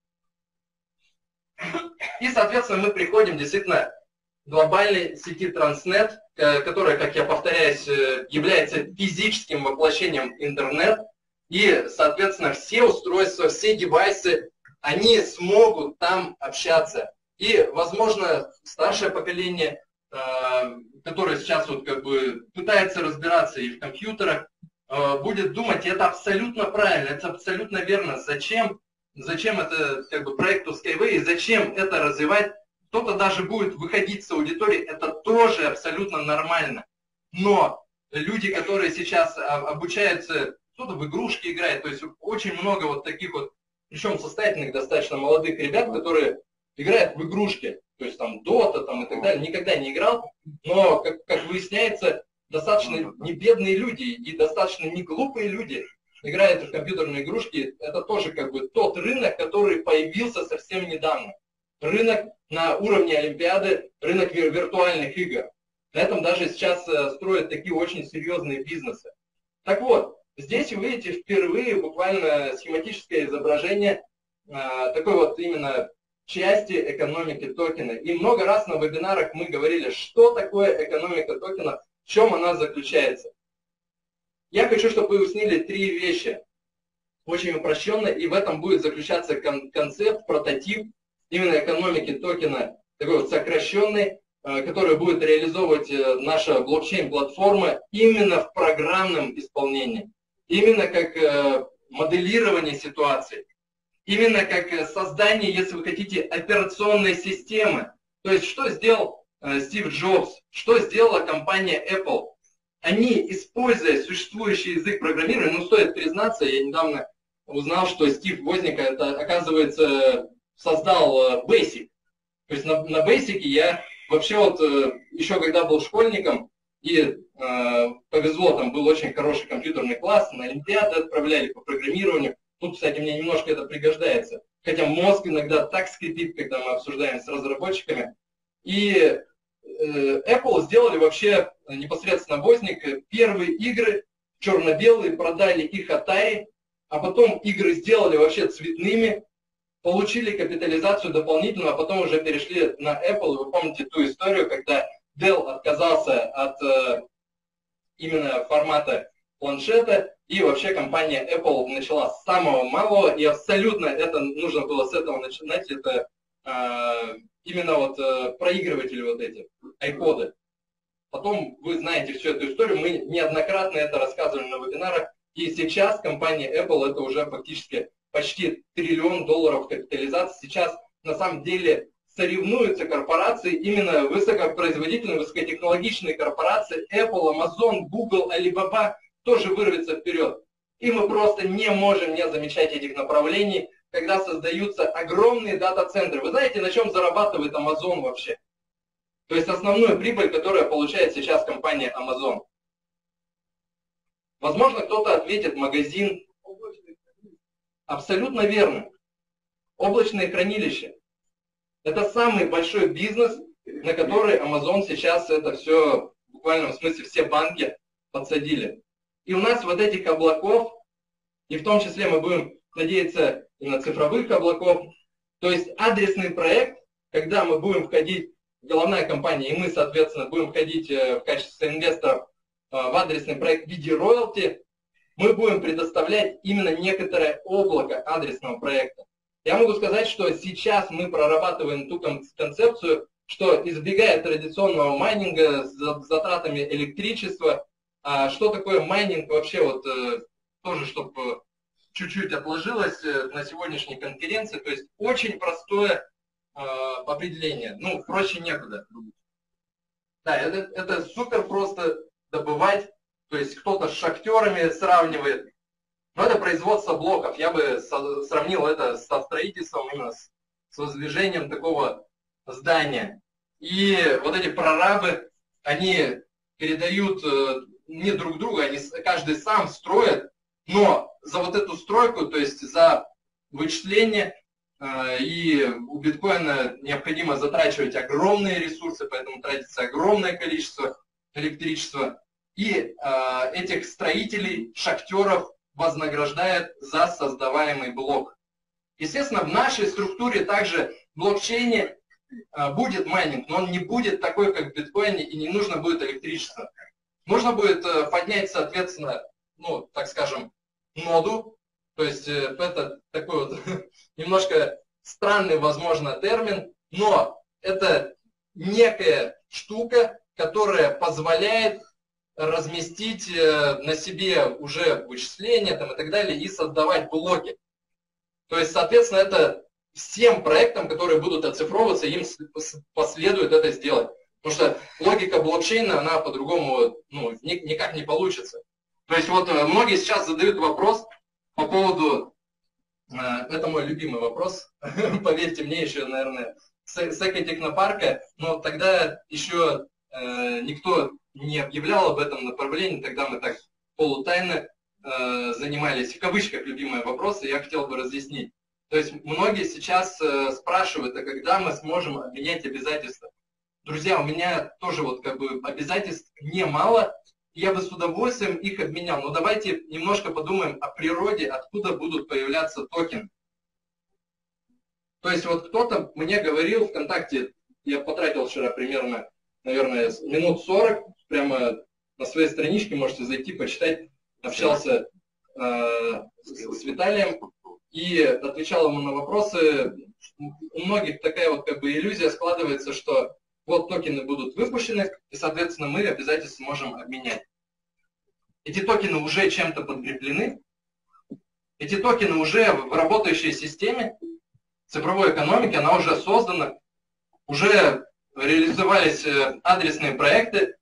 пожалуйста. И, соответственно, мы приходим действительно к глобальной сети Транснет, которая, как я повторяюсь, является физическим воплощением интернет. И, соответственно, все устройства, все девайсы, они смогут там общаться. И, возможно, старшее поколение, которое сейчас вот как бы пытается разбираться и в компьютерах, будет думать, и это абсолютно правильно, это абсолютно верно. Зачем, зачем это как бы проекту Skyway, и зачем это развивать? Кто-то даже будет выходить с аудитории, это тоже абсолютно нормально. Но люди, которые сейчас обучаются, кто-то в игрушки играет, то есть очень много вот таких вот, причем состоятельных достаточно молодых ребят, которые играют в игрушки, то есть там Dota там, и так далее, никогда не играл, но, как, как выясняется, достаточно не бедные люди и достаточно не глупые люди играют в компьютерные игрушки. Это тоже как бы тот рынок, который появился совсем недавно. Рынок на уровне Олимпиады, рынок виртуальных игр. На этом даже сейчас строят такие очень серьезные бизнесы. Так вот, здесь вы видите впервые буквально схематическое изображение такой вот именно части экономики токена. И много раз на вебинарах мы говорили, что такое экономика токена, В чем она заключается? Я хочу, чтобы вы уяснили три вещи. Очень упрощенно, и в этом будет заключаться кон концепт, прототип именно экономики токена, такой вот сокращенный, э, который будет реализовывать э, наша блокчейн-платформа именно в программном исполнении, именно как э, моделирование ситуации, именно как э, создание, если вы хотите, операционной системы. То есть, что сделал э, Стив Джобс, что сделала компания Apple? Они, используя существующий язык программирования, ну, стоит признаться, я недавно узнал, что Стив Возник, это, оказывается, создал Basic. То есть на, на Basic я вообще вот еще когда был школьником, и э, повезло, там был очень хороший компьютерный класс, на олимпиады отправляли по программированию. Тут, кстати, мне немножко это пригождается. Хотя мозг иногда так скрипит, когда мы обсуждаем с разработчиками. И э, Apple сделали вообще непосредственно Возник первые игры черно-белые, продали их Atari, а потом игры сделали вообще цветными, получили капитализацию дополнительную, а потом уже перешли на Apple. Вы помните ту историю, когда Dell отказался от э, именно формата планшета, и вообще компания Apple начала с самого малого, и абсолютно это нужно было с этого начинать, это э, именно вот э, проигрыватели вот эти, айподы. Потом вы знаете всю эту историю, мы неоднократно это рассказывали на вебинарах, и сейчас компания Apple это уже фактически почти триллион долларов капитализации. Сейчас на самом деле соревнуются корпорации, именно высокопроизводительные, высокотехнологичные корпорации, Apple, Amazon, Google, Alibaba тоже вырвется вперед. И мы просто не можем не замечать этих направлений, когда создаются огромные дата-центры. Вы знаете, на чем зарабатывает Amazon вообще? То есть основную прибыль, которую получает сейчас компания Amazon. Возможно, кто-то ответит, магазин. Абсолютно верно. Облачные хранилища. Это самый большой бизнес, на который Amazon сейчас это все, в буквальном смысле, все банки подсадили. И у нас вот этих облаков, и в том числе мы будем надеяться и на цифровых облаков, то есть адресный проект, когда мы будем входить, головная компания, и мы, соответственно, будем входить в качестве инвесторов в адресный проект в виде роялти, мы будем предоставлять именно некоторое облако адресного проекта. Я могу сказать, что сейчас мы прорабатываем ту концепцию, что избегая традиционного майнинга с затратами электричества, а что такое майнинг вообще, вот тоже, чтобы чуть-чуть отложилось на сегодняшней конференции, то есть очень простое определение, ну, проще некуда. Да, это, это супер просто добывать, то есть кто-то с шахтерами сравнивает, но это производство блоков, я бы сравнил это со строительством, именно с, с воздвижением такого здания. И вот эти прорабы, они передают не друг другу, они каждый сам строит, но за вот эту стройку, то есть за вычисление, и у биткоина необходимо затрачивать огромные ресурсы, поэтому тратится огромное количество электричества. И э, этих строителей, шахтеров вознаграждает за создаваемый блок. Естественно, в нашей структуре также в блокчейне э, будет майнинг, но он не будет такой, как в биткоине, и не нужно будет электричество. Нужно будет э, поднять, соответственно, ну, так скажем, ноду. То есть э, это такой вот немножко странный, возможно, термин, но это некая штука, которая позволяет разместить на себе уже вычисления там, и так далее, и создавать блоки. То есть, соответственно, это всем проектам, которые будут оцифровываться, им последует это сделать. Потому что логика блокчейна, она по-другому ну, никак не получится. То есть, вот многие сейчас задают вопрос по поводу, это мой любимый вопрос, поверьте мне, еще, наверное, с экотехнопарка, но тогда еще никто не объявлял об этом направлении, тогда мы так полутайно э, занимались, в кавычках, любимые вопросы, я хотел бы разъяснить. То есть многие сейчас э, спрашивают, а когда мы сможем обменять обязательства? Друзья, у меня тоже вот как бы обязательств немало, я бы с удовольствием их обменял, но давайте немножко подумаем о природе, откуда будут появляться токены. То есть вот кто-то мне говорил ВКонтакте, я потратил вчера примерно, наверное, минут сорок, прямо на своей страничке, можете зайти, почитать. Общался э, с Виталием и отвечал ему на вопросы. У многих такая вот как бы иллюзия складывается, что вот токены будут выпущены, и, соответственно, мы обязательно сможем обменять. Эти токены уже чем-то подкреплены, эти токены уже в работающей системе цифровой экономики, она уже создана, уже реализовались адресные проекты.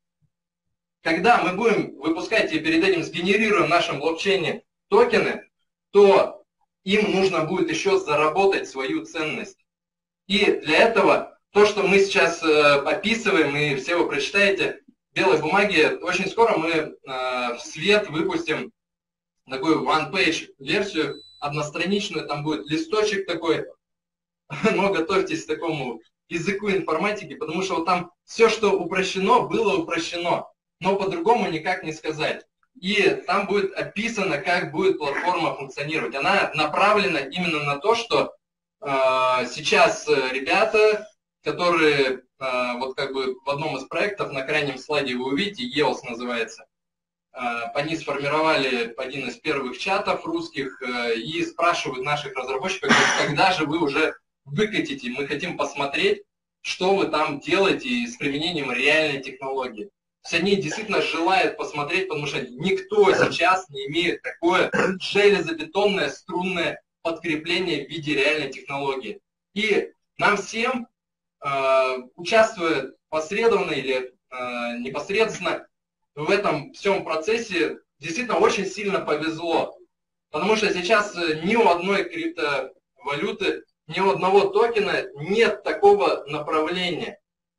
Когда мы будем выпускать и перед этим сгенерируем в нашем блокчейне токены, то им нужно будет еще заработать свою ценность. И для этого то, что мы сейчас описываем, и все вы прочитаете, в белой бумаге, очень скоро мы в свет выпустим такую one-page версию, одностраничную, там будет листочек такой, но готовьтесь к такому языку информатики, потому что вот там все, что упрощено, было упрощено, но по-другому никак не сказать. И там будет описано, как будет платформа функционировать. Она направлена именно на то, что э, сейчас ребята, которые, э, вот как бы в одном из проектов, на крайнем слайде вы увидите, и эл эс называется, э, они сформировали один из первых чатов русских э, и спрашивают наших разработчиков, когда же вы уже выкатите, мы хотим посмотреть, что вы там делаете с применением реальной технологии. То есть они действительно желают посмотреть, потому что никто сейчас не имеет такое железобетонное струнное подкрепление в виде реальной технологии. И нам всем, э, участвуя посредственно или э, непосредственно в этом всем процессе, действительно очень сильно повезло. Потому что сейчас ни у одной криптовалюты, ни у одного токена нет такого направления.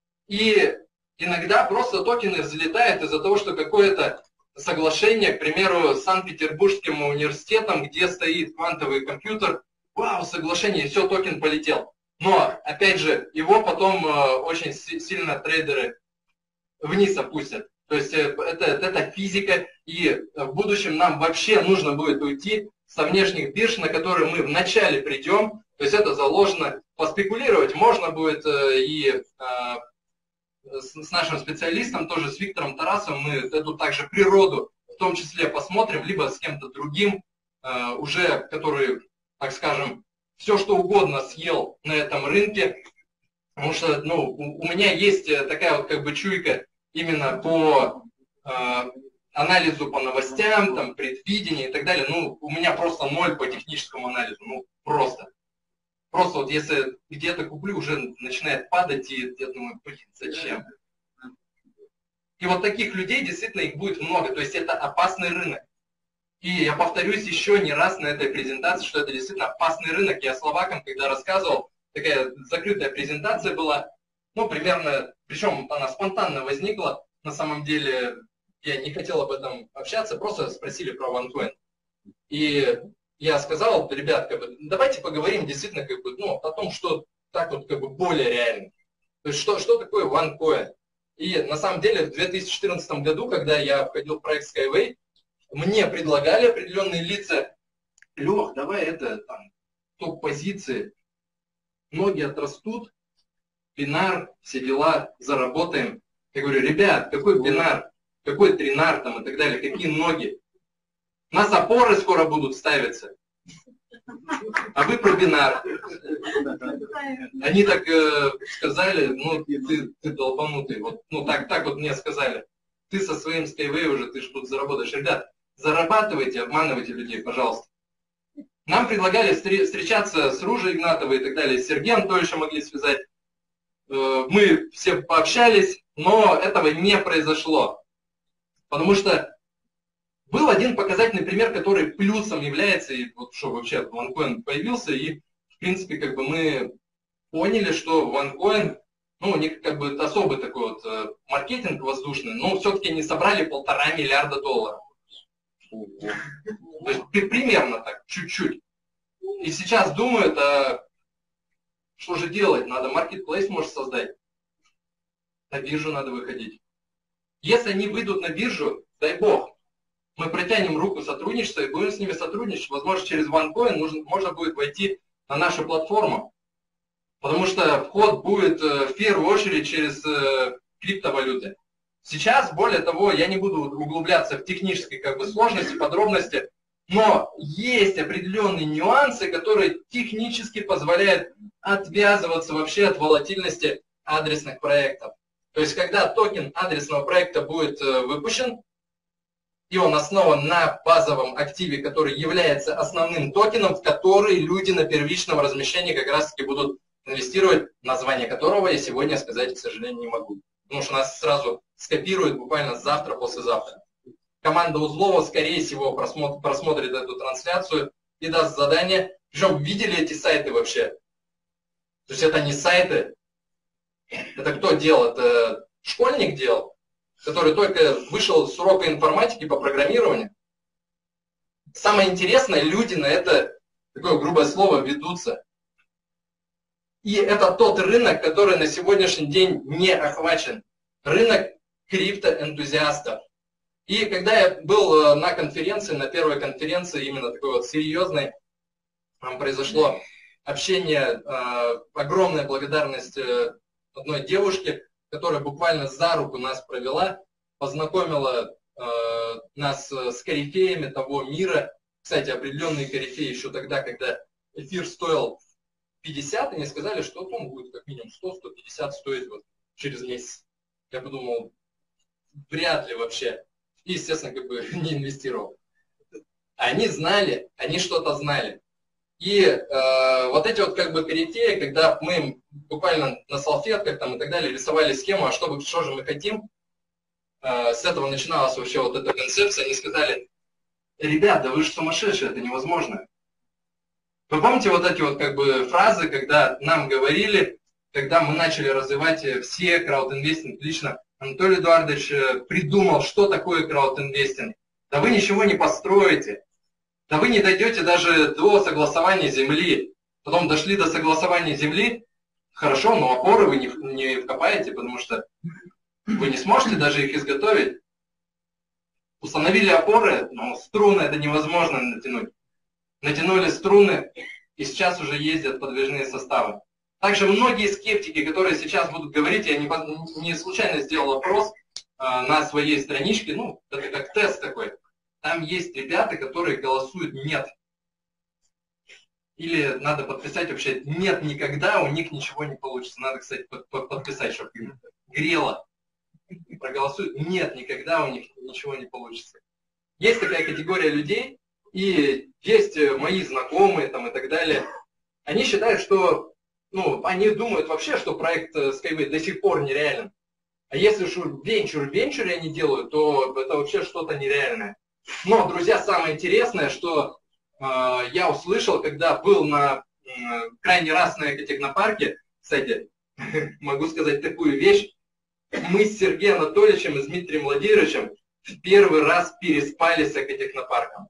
И иногда просто токены взлетают из-за того, что какое-то соглашение, к примеру, с Санкт-Петербургским университетом, где стоит квантовый компьютер, вау, соглашение, и все, токен полетел. Но, опять же, его потом э, очень сильно трейдеры вниз опустят. То есть э, это, это физика, и в будущем нам вообще нужно будет уйти со внешних бирж, на которые мы вначале придем. То есть это заложено. Поспекулировать можно будет э, и э, с нашим специалистом, тоже с Виктором Тарасовым, мы эту также природу в том числе посмотрим, либо с кем-то другим, уже который, так скажем, все что угодно съел на этом рынке. Потому что ну, у меня есть такая вот как бы чуйка именно по анализу по новостям, там, предвидению и так далее. Ну, у меня просто ноль по техническому анализу, ну, просто. Просто вот если где-то куплю, уже начинает падать, и я думаю, блин, зачем? И вот таких людей действительно их будет много. То есть это опасный рынок. И я повторюсь еще не раз на этой презентации, что это действительно опасный рынок. Я словакам, когда рассказывал, такая закрытая презентация была, ну, примерно, причем она спонтанно возникла. На самом деле я не хотел об этом общаться, просто спросили про OneCoin. И я сказал, ребят, как бы, давайте поговорим действительно как бы, ну, о том, что так вот как бы более реально. То есть что, что такое OneCoin? И на самом деле в две тысячи четырнадцатом году, когда я входил в проект Skyway, мне предлагали определенные лица, Лех, давай это, там, топ-позиции, ноги отрастут, бинар, все дела, заработаем. Я говорю, ребят, какой бинар, какой тринар там и так далее, какие ноги? У нас опоры скоро будут ставиться. А вы про бинар. Они так э, сказали, ну ты, ты долбанутый. Вот, ну так, так вот мне сказали. Ты со своим Skyway уже, ты же тут заработаешь. Ребят, зарабатывайте, обманывайте людей, пожалуйста. Нам предлагали встречаться с Ружей Игнатовой и так далее, с Сергеем Анатольевичем могли связать. Э, мы все пообщались, но этого не произошло. Потому что был один показательный пример, который плюсом является, и вот что вообще OneCoin появился, и в принципе как бы мы поняли, что OneCoin, ну у них как бы особый такой вот э, маркетинг воздушный, но все-таки они собрали полтора миллиарда долларов. То есть примерно так, чуть-чуть. И сейчас думают, а что же делать? Надо маркетплейс, может, создать. На биржу надо выходить. Если они выйдут на биржу, дай бог, мы протянем руку сотрудничества и будем с ними сотрудничать. Возможно, через OneCoin нужно, можно будет войти на нашу платформу. Потому что вход будет в первую очередь через криптовалюты. Сейчас, более того, я не буду углубляться в технические как бы, сложности, подробности, но есть определенные нюансы, которые технически позволяют отвязываться вообще от волатильности адресных проектов. То есть, когда токен адресного проекта будет выпущен, и он основан на базовом активе, который является основным токеном, в который люди на первичном размещении как раз-таки будут инвестировать, название которого я сегодня сказать, к сожалению, не могу. Потому что нас сразу скопируют буквально завтра, послезавтра. Команда Узлова, скорее всего, просмотрит, просмотрит эту трансляцию и даст задание. Причем, видели эти сайты вообще? То есть это не сайты. Это кто делал? Это школьник делал, который только вышел с урока информатики по программированию. Самое интересное, люди на это, такое грубое слово, ведутся. И это тот рынок, который на сегодняшний день не охвачен. Рынок криптоэнтузиастов. И когда я был на конференции, на первой конференции, именно такой вот серьезной, там произошло общение, огромная благодарность одной девушке, которая буквально за руку нас провела, познакомила нас с корифеями того мира. Кстати, определенные корифеи еще тогда, когда эфир стоил пятьдесят, они сказали, что он будет как минимум сто — сто пятьдесят стоить вот через месяц. Я подумал, вряд ли вообще. И, естественно, как бы не инвестировал. Они знали, они что-то знали. И э, вот эти вот как бы корифеи, когда мы им буквально на салфетках там и так далее рисовали схему, а что, что же мы хотим, э, с этого начиналась вообще вот эта концепция. Они сказали, ребята, вы же сумасшедшие, это невозможно. Вы помните вот эти вот как бы фразы, когда нам говорили, когда мы начали развивать все краудинвестинг, лично Анатолий Эдуардович придумал, что такое краудинвестинг. Да вы ничего не построите. Да вы не дойдете даже до согласования земли. Потом дошли до согласования земли. Хорошо, но опоры вы не, не вкопаете, потому что вы не сможете даже их изготовить. Установили опоры, но струны это невозможно натянуть. Натянули струны, и сейчас уже ездят подвижные составы. Также многие скептики, которые сейчас будут говорить, я не, не случайно сделал опрос э, на своей страничке, ну, это как тест такой. Там есть ребята, которые голосуют «нет». Или надо подписать вообще «нет никогда», у них ничего не получится. Надо, кстати, под, под, подписать, чтобы грело. Проголосуют «нет никогда», у них ничего не получится. Есть такая категория людей, и есть мои знакомые там, и так далее. Они считают, что Ну, они думают вообще, что проект Skyway до сих пор нереален. А если уж венчур в венчуре они делают, то это вообще что-то нереальное. Но, друзья, самое интересное, что э, я услышал, когда был на э, крайний раз на экотехнопарке, кстати, могу сказать такую вещь, мы с Сергеем Анатольевичем и с Дмитрием Владимировичем в первый раз переспали с экотехнопарком.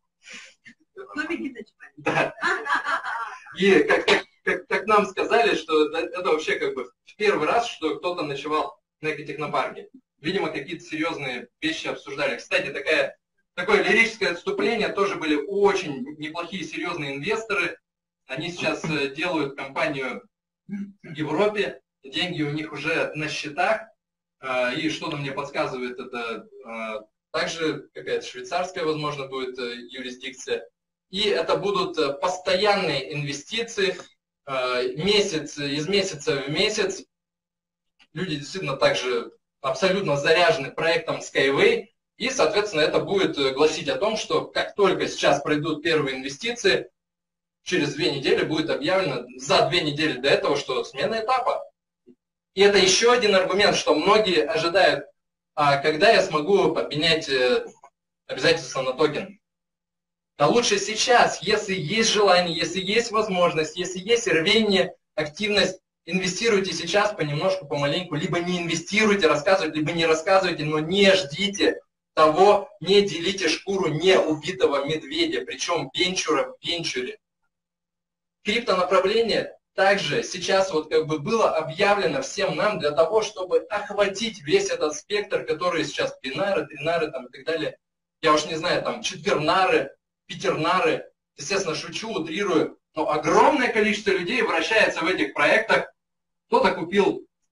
Да. И как, как, как, как нам сказали, что это, это вообще как бы в первый раз, что кто-то ночевал на экотехнопарке. Видимо, какие-то серьезные вещи обсуждали. Кстати, такая, такое лирическое отступление, тоже были очень неплохие серьезные инвесторы. Они сейчас делают компанию в Европе, деньги у них уже на счетах, и что-то мне подсказывает, это также какая-то швейцарская, возможно, будет юрисдикция. И это будут постоянные инвестиции, месяц, из месяца в месяц. Люди действительно также абсолютно заряжены проектом Skyway. И, соответственно, это будет гласить о том, что как только сейчас пройдут первые инвестиции, через две недели будет объявлено, за две недели до этого, что смена этапа. И это еще один аргумент, что многие ожидают, а когда я смогу поменять обязательства на токен. Да лучше сейчас, если есть желание, если есть возможность, если есть рвение, активность, инвестируйте сейчас понемножку, помаленьку, либо не инвестируйте, рассказывайте, либо не рассказывайте, но не ждите того, не делите шкуру неубитого медведя, причем венчура в венчуре. Криптонаправление также сейчас вот как бы было объявлено всем нам для того, чтобы охватить весь этот спектр, который сейчас бинары, тринары там, и так далее. Я уж не знаю, там четвернары, пятернары, естественно, шучу, утрирую, но огромное количество людей вращается в этих проектах. Кто-то купил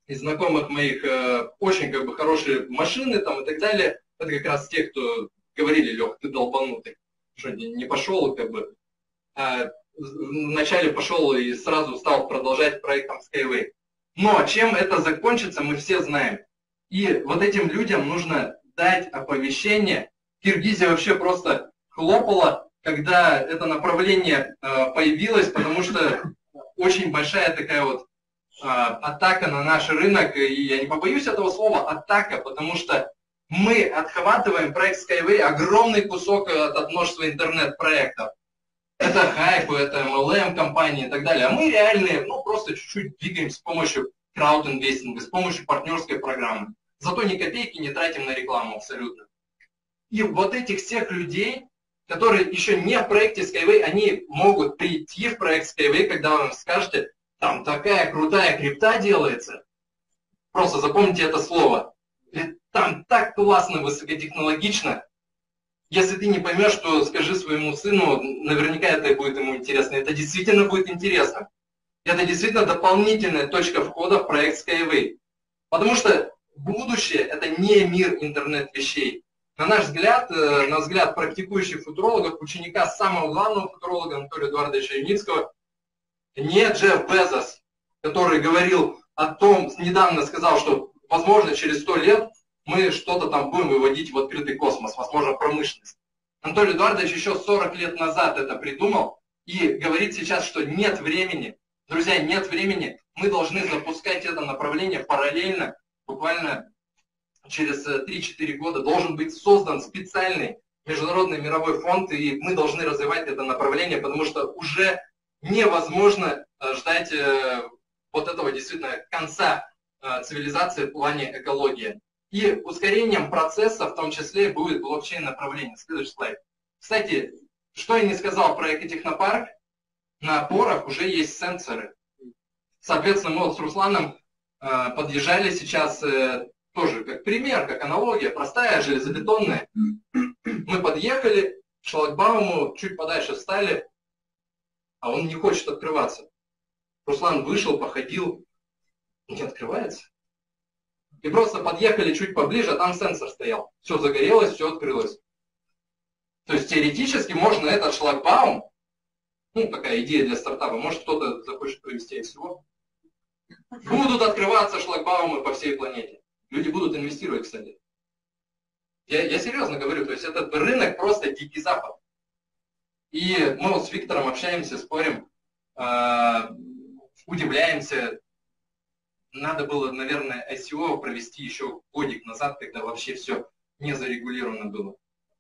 из знакомых моих э, очень как бы хорошие машины там и так далее. Это как раз те, кто говорили: Лех, ты долбанутый, что не, не пошел, как бы. А вначале пошел и сразу стал продолжать проектом Skyway. Но чем это закончится, мы все знаем. И вот этим людям нужно дать оповещение. Киргизия вообще просто хлопала, когда это направление э, появилось, потому что очень большая такая вот э, атака на наш рынок, и я не побоюсь этого слова, атака, потому что мы отхватываем проект Skyway огромный кусок от множества интернет-проектов. Это хайп, это эм эл эм компании и так далее. А мы реальные, ну просто чуть-чуть двигаемся с помощью краудинвестинга, с помощью партнерской программы. Зато ни копейки не тратим на рекламу абсолютно. И вот этих всех людей, которые еще не в проекте Skyway, они могут прийти в проект Skyway, когда вы им скажете: там такая крутая крипта делается. Просто запомните это слово. Там так классно, высокотехнологично. Если ты не поймешь, то скажи своему сыну, наверняка это будет ему интересно. Это действительно будет интересно. Это действительно дополнительная точка входа в проект Skyway. Потому что будущее – это не мир интернет-вещей. На наш взгляд, на взгляд практикующих футурологов, ученика самого главного футуролога Анатолия Эдуардовича Юницкого, не Джефф Безос, который говорил о том, недавно сказал, что, возможно, через сто лет мы что-то там будем выводить в открытый космос, возможно, промышленность. Анатолий Эдуардович еще сорок лет назад это придумал и говорит сейчас, что нет времени. Друзья, нет времени. Мы должны запускать это направление параллельно. Буквально через три-четыре года должен быть создан специальный международный мировой фонд, и мы должны развивать это направление, потому что уже невозможно ждать вот этого действительно конца цивилизации в плане экологии. И ускорением процесса в том числе будет блокчейн направление. Следующий слайд. Кстати, что я не сказал про экотехнопарк, на опорах уже есть сенсоры. Соответственно, мы вот с Русланом э, подъезжали сейчас, э, тоже как пример, как аналогия, простая, железобетонная. Мы подъехали к шлагбауму, чуть подальше встали, а он не хочет открываться. Руслан вышел, походил, не открывается. И просто подъехали чуть поближе, а там сенсор стоял. Все загорелось, все открылось. То есть теоретически можно этот шлагбаум, ну такая идея для стартапа, может кто-то захочет провести ай си о, будут открываться шлагбаумы по всей планете. Люди будут инвестировать, кстати. Я, я серьезно говорю, то есть этот рынок просто дикий запад. И мы вот с Виктором общаемся, спорим, э, удивляемся. Надо было, наверное, ай си о провести еще годик назад, когда вообще все не зарегулировано было.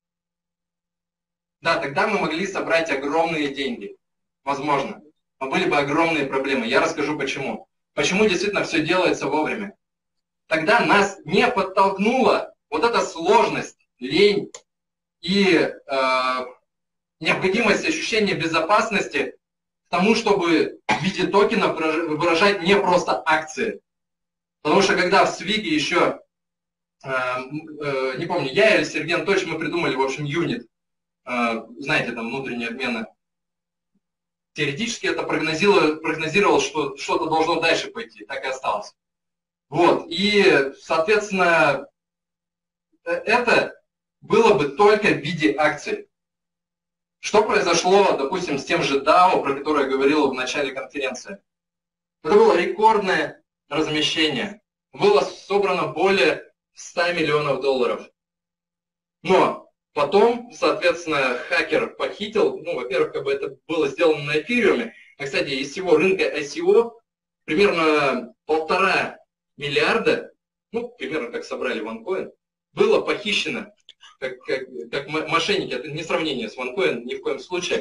Да, тогда мы могли собрать огромные деньги. Возможно. Но были бы огромные проблемы. Я расскажу почему. Почему действительно все делается вовремя. Тогда нас не подтолкнула вот эта сложность, лень и э, необходимость ощущения безопасности к тому, чтобы в виде токена выражать не просто акции. Потому что когда в Свиге еще, э, э, не помню, я или Сергей Анатольевич, мы придумали, в общем, юнит, э, знаете, там внутренние обмены. Теоретически это прогнозировало, прогнозировало, что что-то должно дальше пойти, так и осталось. Вот, и, соответственно, это было бы только в виде акций. Что произошло, допустим, с тем же дао, про которое я говорил в начале конференции? Это было рекордное размещение. Было собрано более ста миллионов долларов. Но потом, соответственно, хакер похитил, ну, во-первых, как бы это было сделано на эфириуме, а, кстати, из всего рынка ай си о примерно полтора миллиарда, ну, примерно как собрали OneCoin, было похищено, как, как, как мошенники. Это не сравнение с OneCoin ни в коем случае.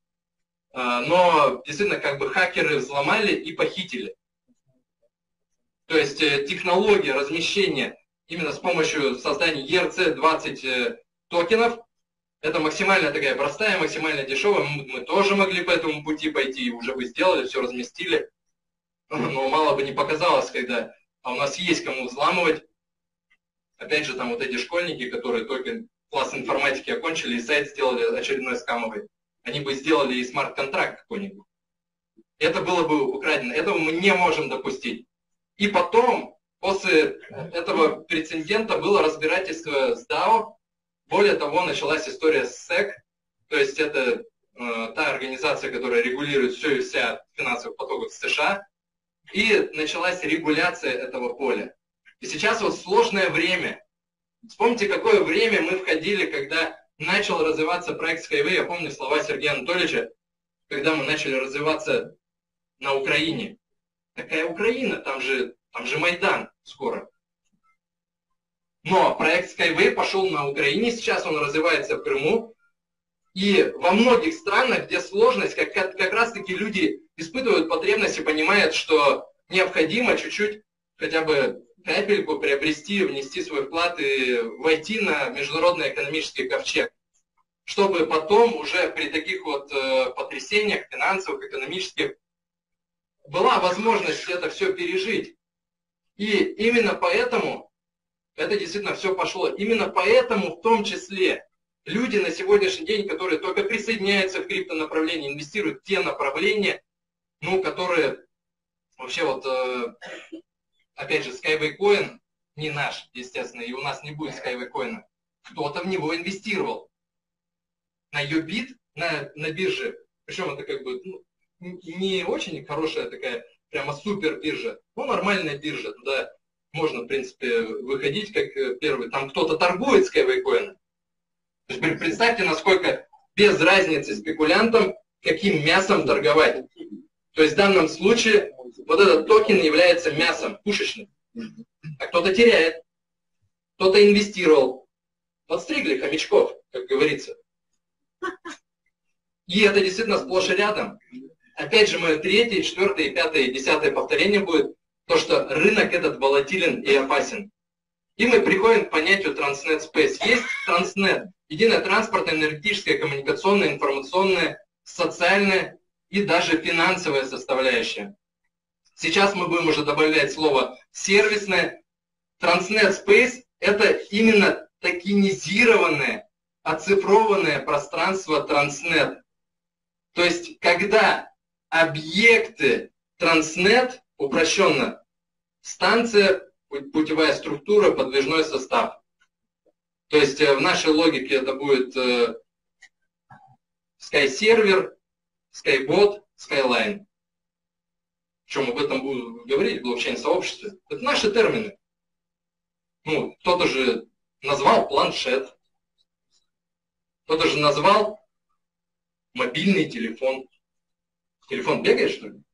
Но действительно, как бы хакеры взломали и похитили. То есть технология размещения именно с помощью создания и эр си двадцать токенов, это максимально такая простая, максимально дешевая. Мы, мы тоже могли по этому пути пойти, уже бы сделали, все разместили. Но мало бы не показалось, когда а у нас есть кому взламывать. Опять же, там вот эти школьники, которые только класс информатики окончили и сайт сделали очередной скамовый, они бы сделали и смарт-контракт какой-нибудь. Это было бы украдено. Этого мы не можем допустить. И потом, после этого прецедента, было разбирательство с дао. Более того, началась история с сэк, то есть это э, та организация, которая регулирует все и вся финансовых потоков в США. И началась регуляция этого поля. И сейчас вот сложное время. Вспомните, какое время мы входили, когда начал развиваться проект Skyway. Я помню слова Сергея Анатольевича, когда мы начали развиваться на Украине. Такая Украина, там же, там же Майдан скоро. Но проект Skyway пошел на Украине, сейчас он развивается в Крыму. И во многих странах, где сложность, как, как, как раз таки люди испытывают потребность и понимают, что необходимо чуть-чуть, хотя бы капельку приобрести, внести свой вклад и войти на международный экономический ковчег, чтобы потом уже при таких вот э, потрясениях финансовых, экономических, была возможность это все пережить. И именно поэтому это действительно все пошло. Именно поэтому в том числе люди на сегодняшний день, которые только присоединяются в криптонаправление, инвестируют в те направления, ну, которые вообще вот, э, опять же, Skyway Coin не наш, естественно, и у нас не будет Skyway Coin. Кто-то в него инвестировал. На Йобит, на, на бирже, причем это как бы ну, не очень хорошая такая, прямо супер биржа, но нормальная биржа, туда можно, в принципе, выходить как первый. Там кто-то торгует Skyway Coin. То есть представьте, насколько без разницы спекулянтам, каким мясом торговать. То есть в данном случае вот этот токен является мясом пушечным. А кто-то теряет, кто-то инвестировал. Подстригли хомячков, как говорится. И это действительно сплошь и рядом. Опять же, мое третье, четвертое, пятое и десятое повторение будет то, что рынок этот волатилен и опасен. И мы приходим к понятию Transnet Space. Есть Transnet, единая транспортная, энергетическая, коммуникационная, информационная, социальная и даже финансовая составляющая. Сейчас мы будем уже добавлять слово сервисное. Transnet Space – это именно токенизированное, оцифрованное пространство Transnet. То есть, когда объекты Transnet, упрощенно, станция, путевая структура, подвижной состав. То есть в нашей логике это будет SkyServer, SkyBot, Skyline. Чем об этом буду говорить в блокчейн-сообществе? Это наши термины. Ну, кто-то же назвал планшет, кто-то же назвал мобильный телефон. Телефон бегает, что ли?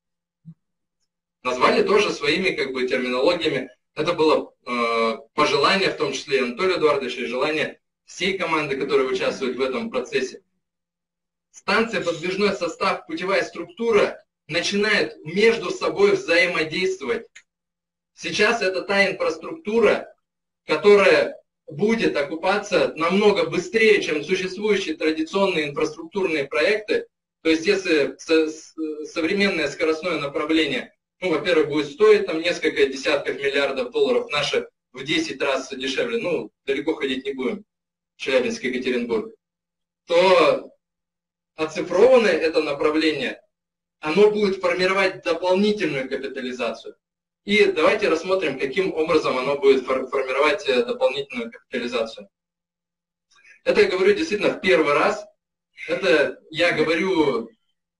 Назвали тоже своими как бы терминологиями. Это было э, пожелание, в том числе и Анатолия Эдуардовича, и желание всей команды, которая участвует в этом процессе. Станция, подвижной состав, путевая структура начинает между собой взаимодействовать. Сейчас это та инфраструктура, которая будет окупаться намного быстрее, чем существующие традиционные инфраструктурные проекты. То есть если современное скоростное направление, ну, во-первых, будет стоить там несколько десятков миллиардов долларов, наше в десять раз дешевле, ну, далеко ходить не будем, Челябинск, Екатеринбург, то оцифрованное это направление, оно будет формировать дополнительную капитализацию. И давайте рассмотрим, каким образом оно будет формировать дополнительную капитализацию. Это я говорю действительно в первый раз. Это я говорю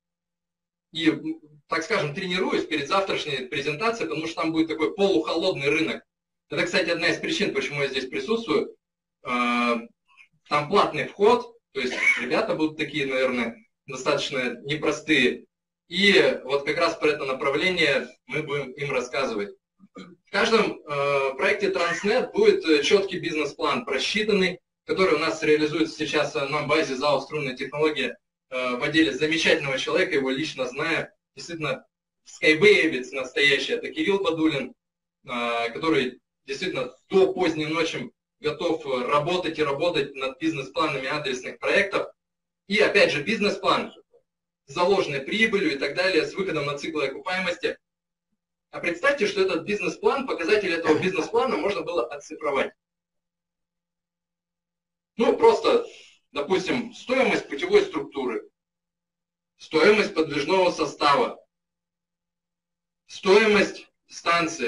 и, так скажем, тренируюсь перед завтрашней презентацией, потому что там будет такой полухолодный рынок. Это, кстати, одна из причин, почему я здесь присутствую. Там платный вход, то есть ребята будут такие, наверное, достаточно непростые. И вот как раз про это направление мы будем им рассказывать. В каждом проекте Transnet будет четкий бизнес-план, просчитанный, который у нас реализуется сейчас на базе ЗАО «Струнная технология» в отделе замечательного человека, его лично знаю. Действительно, скайвеевец настоящий, это Кирилл Бадулин, который действительно до поздней ночи готов работать и работать над бизнес-планами адресных проектов. И опять же, бизнес-план с заложенной прибылью и так далее, с выходом на циклы окупаемости. А представьте, что этот бизнес-план, показатели этого бизнес-плана можно было оцифровать. Ну, просто, допустим, стоимость путевой структуры, стоимость подвижного состава, стоимость станции.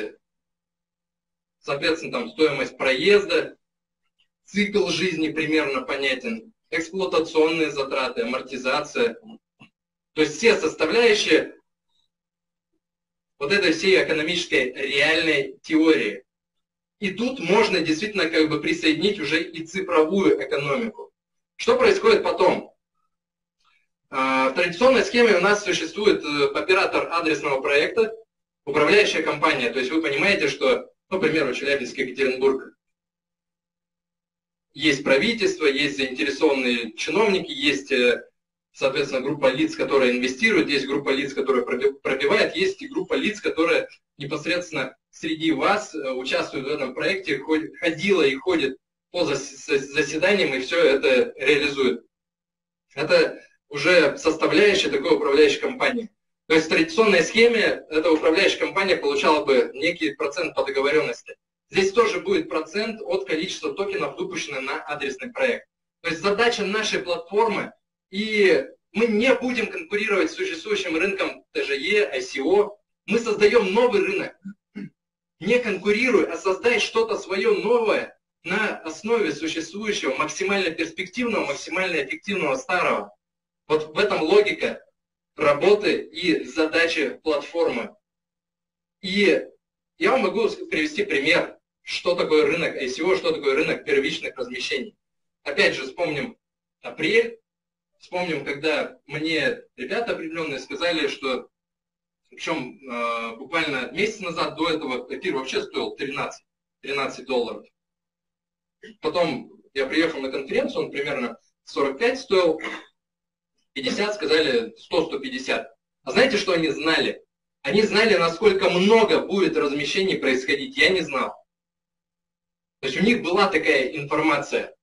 соответственно, там стоимость проезда, цикл жизни примерно понятен, эксплуатационные затраты, амортизация. То есть все составляющие вот этой всей экономической реальной теории. И тут можно действительно как бы присоединить уже и цифровую экономику. Что происходит потом? В традиционной схеме у нас существует оператор адресного проекта, управляющая компания. То есть вы понимаете, что, ну, к примеру, Челябинск, Екатеринбург, есть правительство, есть заинтересованные чиновники, есть, соответственно, группа лиц, которые инвестируют, есть группа лиц, которые пробивают, есть и группа лиц, которая непосредственно среди вас участвует в этом проекте, ходила и ходит по заседаниям и все это реализует. Это уже составляющая такой управляющей компании. То есть в традиционной схеме эта управляющая компания получала бы некий процент по договоренности. Здесь тоже будет процент от количества токенов, выпущенных на адресный проект. То есть задача нашей платформы, и мы не будем конкурировать с существующим рынком ти джи и, ай си о, мы создаем новый рынок. Не конкурируй, а создай что-то свое новое на основе существующего, максимально перспективного, максимально эффективного старого. Вот в этом логика работы и задачи платформы. И я вам могу привести пример, что такое рынок ай си о, что такое рынок первичных размещений. Опять же, вспомним апрель, вспомним, когда мне ребята определенные сказали, что, причем э, буквально месяц назад до этого эфир вообще стоил тринадцать, тринадцать долларов. Потом я приехал на конференцию, он примерно сорок пять стоил, пятьдесят, сказали сто — сто пятьдесят. А знаете, что они знали? Они знали, насколько много будет размещений происходить. Я не знал. То есть у них была такая информация.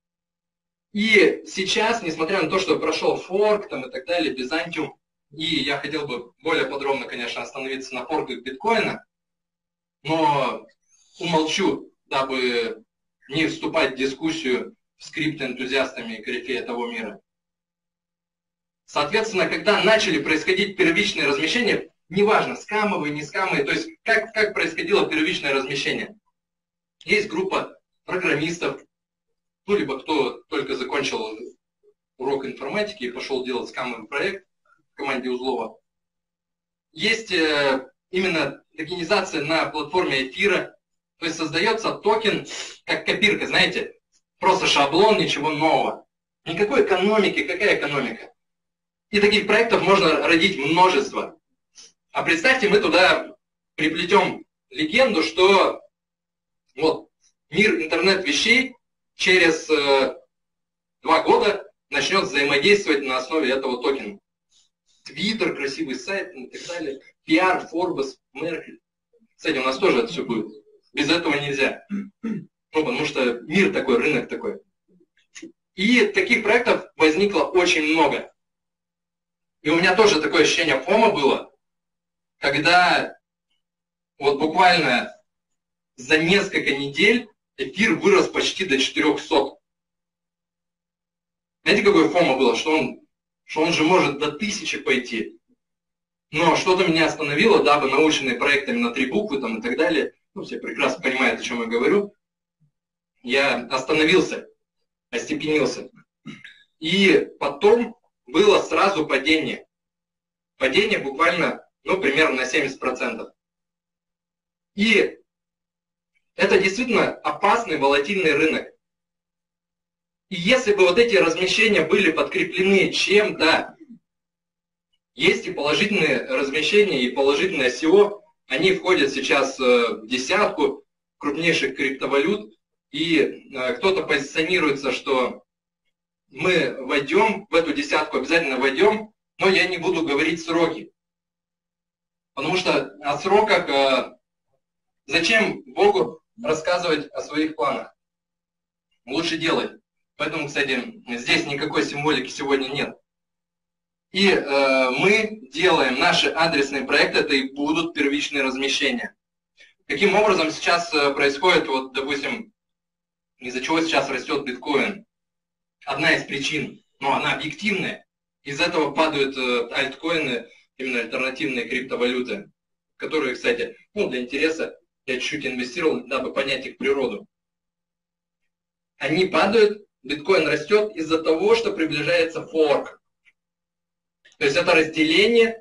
И сейчас, несмотря на то, что прошел форк там, и так далее, Byzantium, и я хотел бы более подробно, конечно, остановиться на форках биткоина, но умолчу, дабы не вступать в дискуссию с криптоэнтузиастами и корифея того мира. Соответственно, когда начали происходить первичные размещения, неважно, скамовые, не скамовые, то есть как, как происходило первичное размещение. Есть группа программистов, ну, либо кто только закончил урок информатики и пошел делать скамовый проект в команде Узлова. Есть э, именно токенизация на платформе эфира, то есть создается токен как копирка, знаете, просто шаблон, ничего нового. Никакой экономики, какая экономика? И таких проектов можно родить множество. А представьте, мы туда приплетем легенду, что вот мир интернет-вещей через э, два года начнет взаимодействовать на основе этого токена. Твиттер, красивый сайт и так далее. пиар, Forbes, Меркель. Кстати, у нас тоже это все будет. Без этого нельзя. Ну, потому что мир такой, рынок такой. И таких проектов возникло очень много. И у меня тоже такое ощущение фома было, когда вот буквально за несколько недель эфир вырос почти до четырехсот. Знаете, какое фома было? Что он, что он же может до тысячи пойти. Но что-то меня остановило, дабы наученные проектами на три буквы там, и так далее, ну, все прекрасно понимают, о чем я говорю, я остановился, остепенился. И потом было сразу падение. Падение буквально, ну, примерно на семьдесят процентов. И это действительно опасный, волатильный рынок. И если бы вот эти размещения были подкреплены чем-то, есть и положительные размещения, и положительные ай си о, они входят сейчас в десятку крупнейших криптовалют, и кто-то позиционируется, что мы войдем в эту десятку, обязательно войдем, но я не буду говорить сроки. Потому что о сроках, зачем Богу рассказывать о своих планах? Лучше делать. Поэтому, кстати, здесь никакой символики сегодня нет. И э, мы делаем наши адресные проекты, это и будут первичные размещения. Каким образом сейчас происходит, вот, допустим, из-за чего сейчас растет биткоин? Одна из причин, но она объективная. Из этого падают э, альткоины, именно альтернативные криптовалюты, которые, кстати, ну, для интереса я чуть-чуть инвестировал, дабы понять их природу. Они падают, биткоин растет из-за того, что приближается форк. То есть это разделение,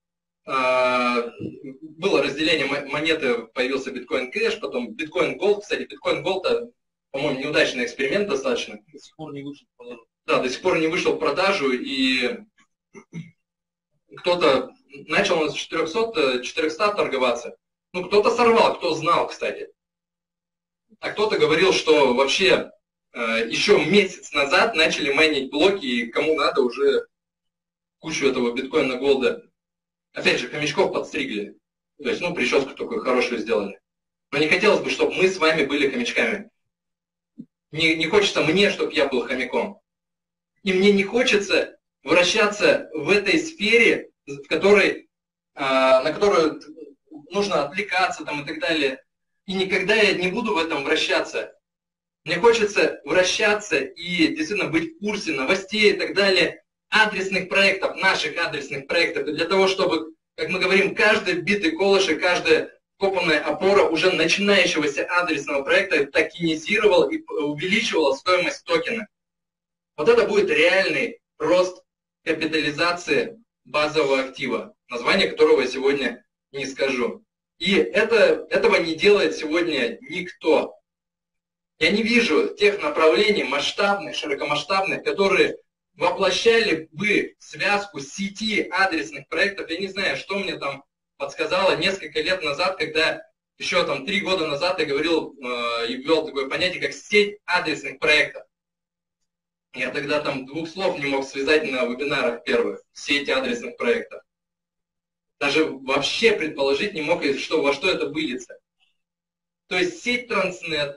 было разделение монеты, появился биткоин кэш, потом биткоин голд. Кстати, биткоин голд, по-моему, неудачный эксперимент достаточно. До сих пор не вышел в продажу. Да, до сих пор не вышел в продажу, и кто-то начал на четырехсот торговаться. Ну, кто-то сорвал, кто знал, кстати. А кто-то говорил, что вообще э, еще месяц назад начали майнить блоки, и кому надо уже кучу этого биткоина голда. Опять же, хомячков подстригли. То есть, ну, прическу такую хорошую сделали. Но не хотелось бы, чтобы мы с вами были хомячками. Не, не хочется мне, чтобы я был хомяком. И мне не хочется вращаться в этой сфере, в которой, э, на которую нужно отвлекаться там, и так далее. И никогда я не буду в этом вращаться. Мне хочется вращаться и действительно быть в курсе новостей и так далее, адресных проектов, наших адресных проектов. И для того, чтобы, как мы говорим, каждый битый колышек, каждая копанная опора уже начинающегося адресного проекта токенизировал и увеличивал стоимость токена. Вот это будет реальный рост капитализации базового актива, название которого я сегодня не скажу. И это, этого не делает сегодня никто. Я не вижу тех направлений масштабных, широкомасштабных, которые воплощали бы связку сети адресных проектов. Я не знаю, что мне там подсказало несколько лет назад, когда еще там три года назад я говорил э, и ввел такое понятие, как сеть адресных проектов. Я тогда там двух слов не мог связать на вебинарах первых. Сеть адресных проектов. Даже вообще предположить не мог, что, во что это выльется. То есть сеть Транснет,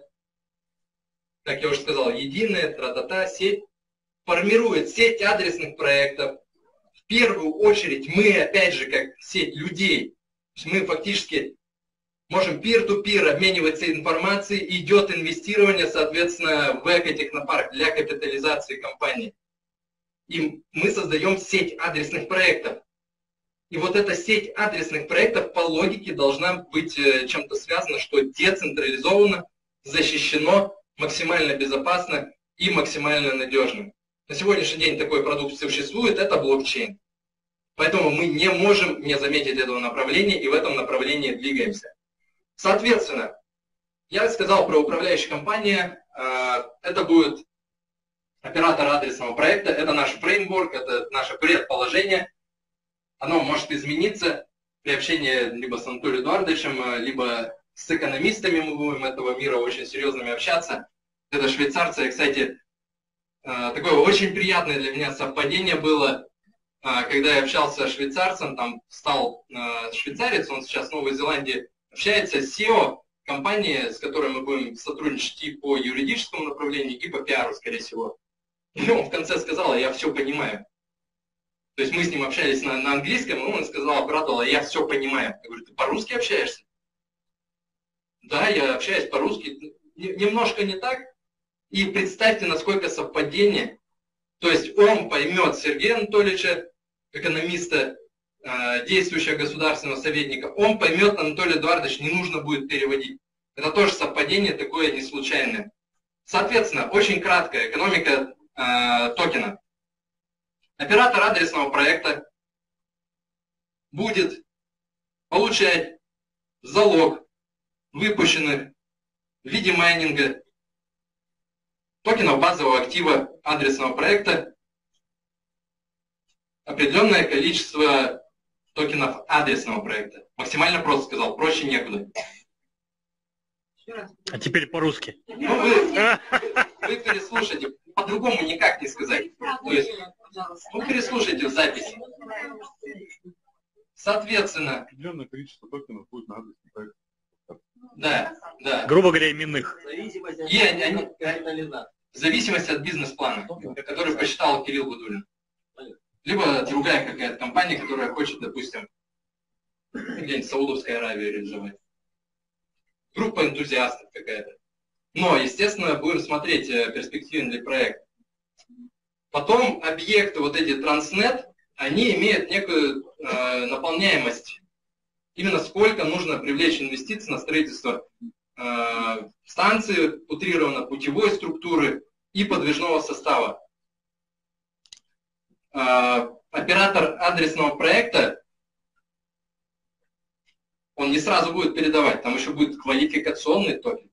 как я уже сказал, единая, тра-та-та, сеть, формирует сеть адресных проектов. В первую очередь мы, опять же, как сеть людей, мы фактически можем peer-to-peer обмениваться информацией, идет инвестирование, соответственно, в экотехнопарк для капитализации компании. И мы создаем сеть адресных проектов. И вот эта сеть адресных проектов по логике должна быть чем-то связана, что децентрализовано, защищено, максимально безопасно и максимально надежно. На сегодняшний день такой продукт существует, это блокчейн. Поэтому мы не можем не заметить этого направления и в этом направлении двигаемся. Соответственно, я сказал про управляющую компанию, это будет оператор адресного проекта, это наш фреймворк, это наше предположение. Оно может измениться при общении либо с Анатолием Эдуардовичем, либо с экономистами мы будем этого мира очень серьезными общаться. Это швейцарцы. И, кстати, такое очень приятное для меня совпадение было, когда я общался с швейцарцем, там стал швейцарец, он сейчас в Новой Зеландии общается с си и о компании, с которой мы будем сотрудничать и по юридическому направлению, и по пиару, скорее всего. И он в конце сказал: я все понимаю. То есть мы с ним общались на, на английском, и он сказал, обрадовал: я все понимаю. Я говорю: ты по-русски общаешься? Да, я общаюсь по-русски. Немножко не так. И представьте, насколько совпадение. То есть он поймет Сергея Анатольевича, экономиста, действующего государственного советника. Он поймет Анатолия Эдуардовича, не нужно будет переводить. Это тоже совпадение такое не случайное. Соответственно, очень краткая экономика э, токена. Оператор адресного проекта будет получать залог выпущенных в виде майнинга токенов базового актива адресного проекта определенное количество токенов адресного проекта. Максимально просто сказал, проще некуда. А теперь по-русски. Ну, вы, вы переслушайте, по-другому никак не сказать. То есть, ну, переслушайте в записи. Соответственно... Определенное количество токенов будет на адресный проект. Да, да. Грубо говоря, именных. И они, они, в зависимости от бизнес-плана, который посчитал Кирилл Гудулин. Либо другая какая-то компания, которая хочет, допустим, где-нибудь в Саудовской Аравии реализовать. Группа энтузиастов какая-то. Но, естественно, будем смотреть перспективный проект. Потом объекты, вот эти Транснет, они имеют некую э, наполняемость. Именно сколько нужно привлечь инвестиций на строительство э, станции, утрированно путевой структуры и подвижного состава. Э, оператор адресного проекта, он не сразу будет передавать, там еще будет квалификационный токен.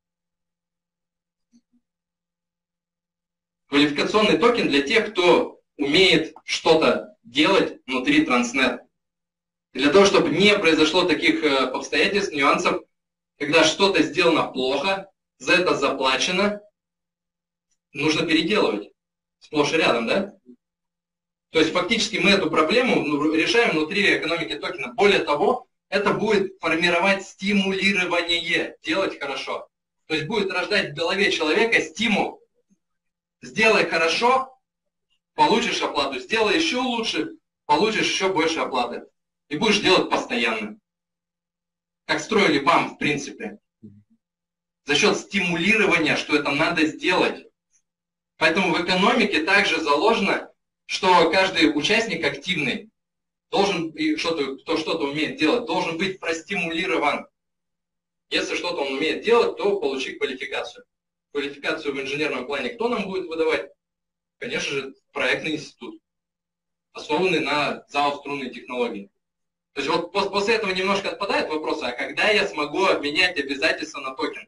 Квалификационный токен для тех, кто умеет что-то делать внутри Транснет. Для того, чтобы не произошло таких обстоятельств, нюансов, когда что-то сделано плохо, за это заплачено, нужно переделывать. Сплошь и рядом, да? То есть фактически мы эту проблему решаем внутри экономики токена. Более того, это будет формировать стимулирование, делать хорошо. То есть будет рождать в голове человека стимул. Сделай хорошо, получишь оплату. Сделай еще лучше, получишь еще больше оплаты. И будешь делать постоянно. Как строили БАМ, в принципе. За счет стимулирования, что это надо сделать. Поэтому в экономике также заложено, что каждый участник активный должен, и что-то, кто что-то умеет делать, должен быть простимулирован. Если что-то он умеет делать, то получи квалификацию. Квалификацию в инженерном плане кто нам будет выдавать? Конечно же, проектный институт, основанный на ЗАО «Струнные технологии». То есть вот после этого немножко отпадает вопрос, а когда я смогу обменять обязательства на токен?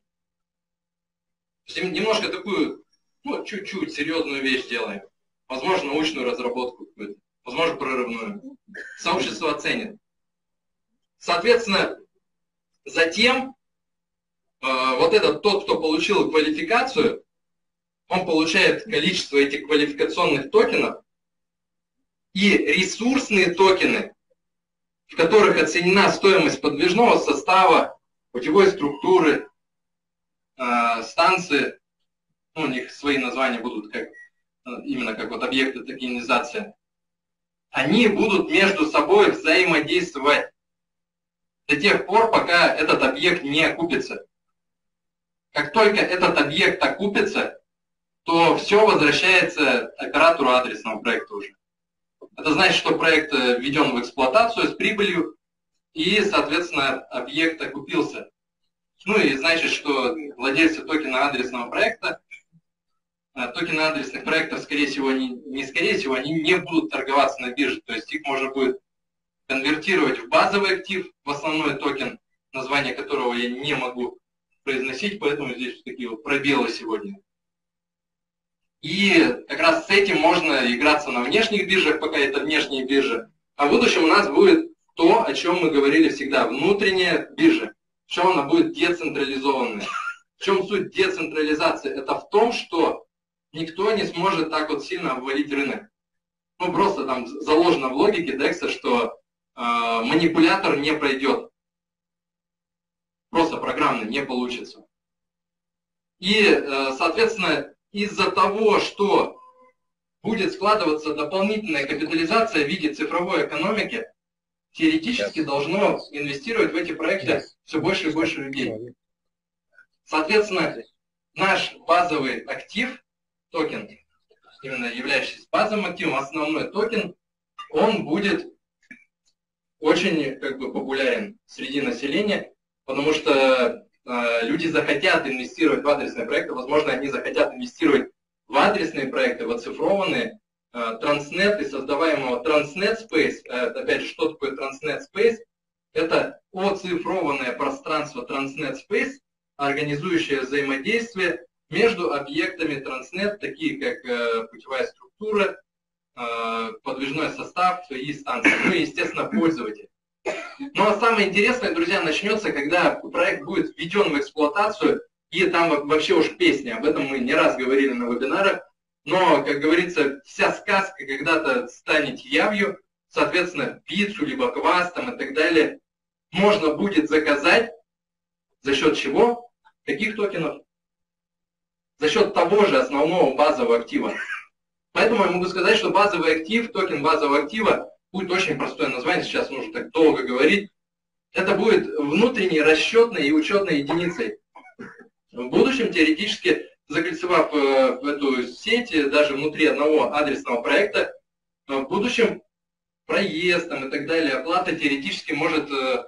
То есть немножко такую, ну, чуть-чуть серьезную вещь делаем. Возможно, научную разработку какую-то, возможно, прорывную. Сообщество оценит. Соответственно, затем э, вот этот тот, кто получил квалификацию, он получает количество этих квалификационных токенов и ресурсные токены, в которых оценена стоимость подвижного состава, путевой структуры, э, станции, ну, у них свои названия будут как, именно как вот объекты токенизации, они будут между собой взаимодействовать до тех пор, пока этот объект не окупится. Как только этот объект окупится, то все возвращается оператору адресного проекта уже. Это значит, что проект введен в эксплуатацию с прибылью, и, соответственно, объект окупился. Ну и значит, что владельцы токена адресного проекта, токены адресных проектов, скорее всего, они, не скорее всего, они не будут торговаться на бирже. То есть их можно будет конвертировать в базовый актив, в основной токен, название которого я не могу произносить, поэтому здесь такие вот пробелы сегодня. И как раз с этим можно играться на внешних биржах, пока это внешние биржи. А в будущем у нас будет то, о чем мы говорили всегда, внутренняя биржа. В чем она будет децентрализованная. В чем суть децентрализации? Это в том, что никто не сможет так вот сильно обвалить рынок. Ну, просто там заложено в логике декса, что э, манипулятор не пройдет. Просто программно не получится. И, э, соответственно, из-за того, что будет складываться дополнительная капитализация в виде цифровой экономики, теоретически должно инвестировать в эти проекты все больше и больше людей. Соответственно, наш базовый актив, токен, именно являющийся базовым активом, основной токен, он будет очень как бы популярен среди населения, потому что э, люди захотят инвестировать в адресные проекты, возможно, они захотят инвестировать в адресные проекты, в оцифрованные, э, Транснет и создаваемого Транснет Space. Э, опять же, что такое Транснет Space? Это оцифрованное пространство Транснет Space, организующее взаимодействие между объектами Транснет, такие как э, путевая структура, э, подвижной состав и станция, ну и, естественно, пользователь. Ну а самое интересное, друзья, начнется, когда проект будет введен в эксплуатацию, и там вообще уж песня, об этом мы не раз говорили на вебинарах, но, как говорится, вся сказка когда-то станет явью, соответственно, пиццу, либо квас там, и так далее можно будет заказать за счет чего? Каких токенов? За счет того же основного базового актива. Поэтому я могу сказать, что базовый актив, токен базового актива, будет очень простое название, сейчас нужно так долго говорить. Это будет внутренней расчетной и учетной единицей. В будущем, теоретически, закольцевав в эту сеть, даже внутри одного адресного проекта, в будущем проезд там, и так далее, оплата теоретически может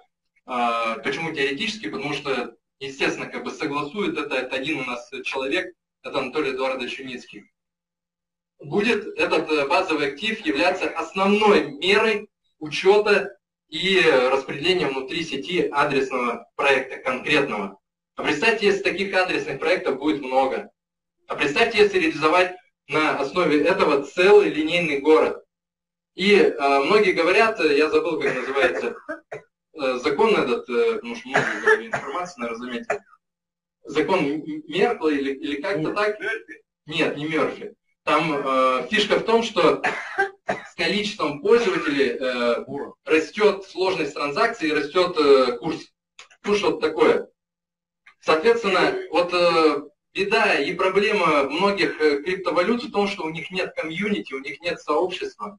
Почему теоретически? Потому что, естественно, как бы согласует это, это один у нас человек, это Анатолий Эдуардович Юницкий. Будет этот базовый актив являться основной мерой учета и распределения внутри сети адресного проекта конкретного. А представьте, если таких адресных проектов будет много. А представьте, если реализовать на основе этого целый линейный город. И э, многие говорят, я забыл, как называется, э, закон этот, э, потому что много говорили информации, наверное, заметили. Закон Меркла или, или как-то так? Нет, не Мерфи. Там э, фишка в том, что с количеством пользователей э, растет сложность транзакций и растет э, курс. Ну, что-то такое. Соответственно, вот э, беда и проблема многих криптовалют в том, что у них нет комьюнити, у них нет сообщества.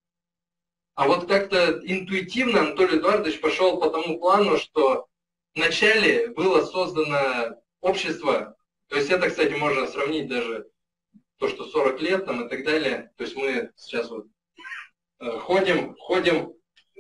А вот как-то интуитивно Анатолий Эдуардович пошел по тому плану, что вначале было создано общество, то есть это, кстати, можно сравнить даже то, что сорок лет там и так далее. То есть мы сейчас вот ходим, ходим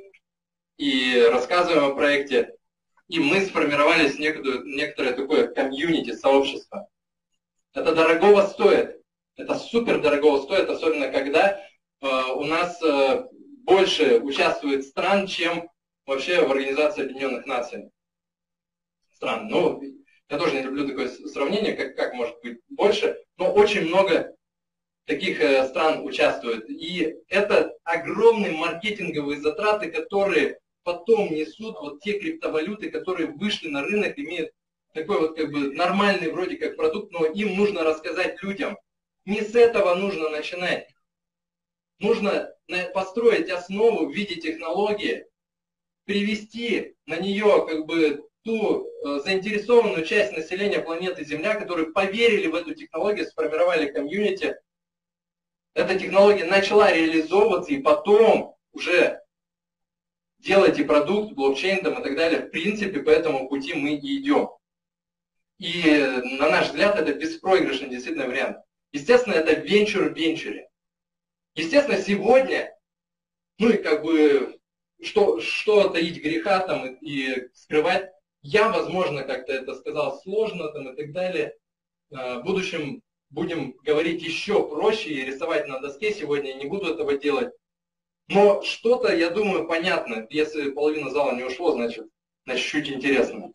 и рассказываем о проекте, и мы сформировались некоторое, некоторое такое комьюнити, сообщество. Это дорогого стоит, это супер дорогого стоит, особенно когда э, у нас э, больше участвует стран, чем вообще в Организации Объединенных Наций стран. Ну, я тоже не люблю такое сравнение, как, как может быть больше, но очень много таких э, стран участвует. И это огромные маркетинговые затраты, которые потом несут вот те криптовалюты, которые вышли на рынок, имеют такой вот как бы нормальный вроде как продукт, но им нужно рассказать людям. Не с этого нужно начинать. Нужно построить основу в виде технологии, привести на нее как бы ту э, заинтересованную часть населения планеты Земля, которые поверили в эту технологию, сформировали комьюнити. Эта технология начала реализовываться, и потом уже делайте продукт, блокчейн там, и так далее. В принципе, по этому пути мы и идем. И, на наш взгляд, это беспроигрышный действительно вариант. Естественно, это венчур в венчуре. Естественно, сегодня, ну и как бы, что, что таить греха там и, и скрывать, я, возможно, как-то это сказал сложно там, и так далее. В будущем будем говорить еще проще и рисовать на доске. Сегодня я не буду этого делать. Но что-то, я думаю, понятно. Если половина зала не ушло, значит, значит чуть интересно.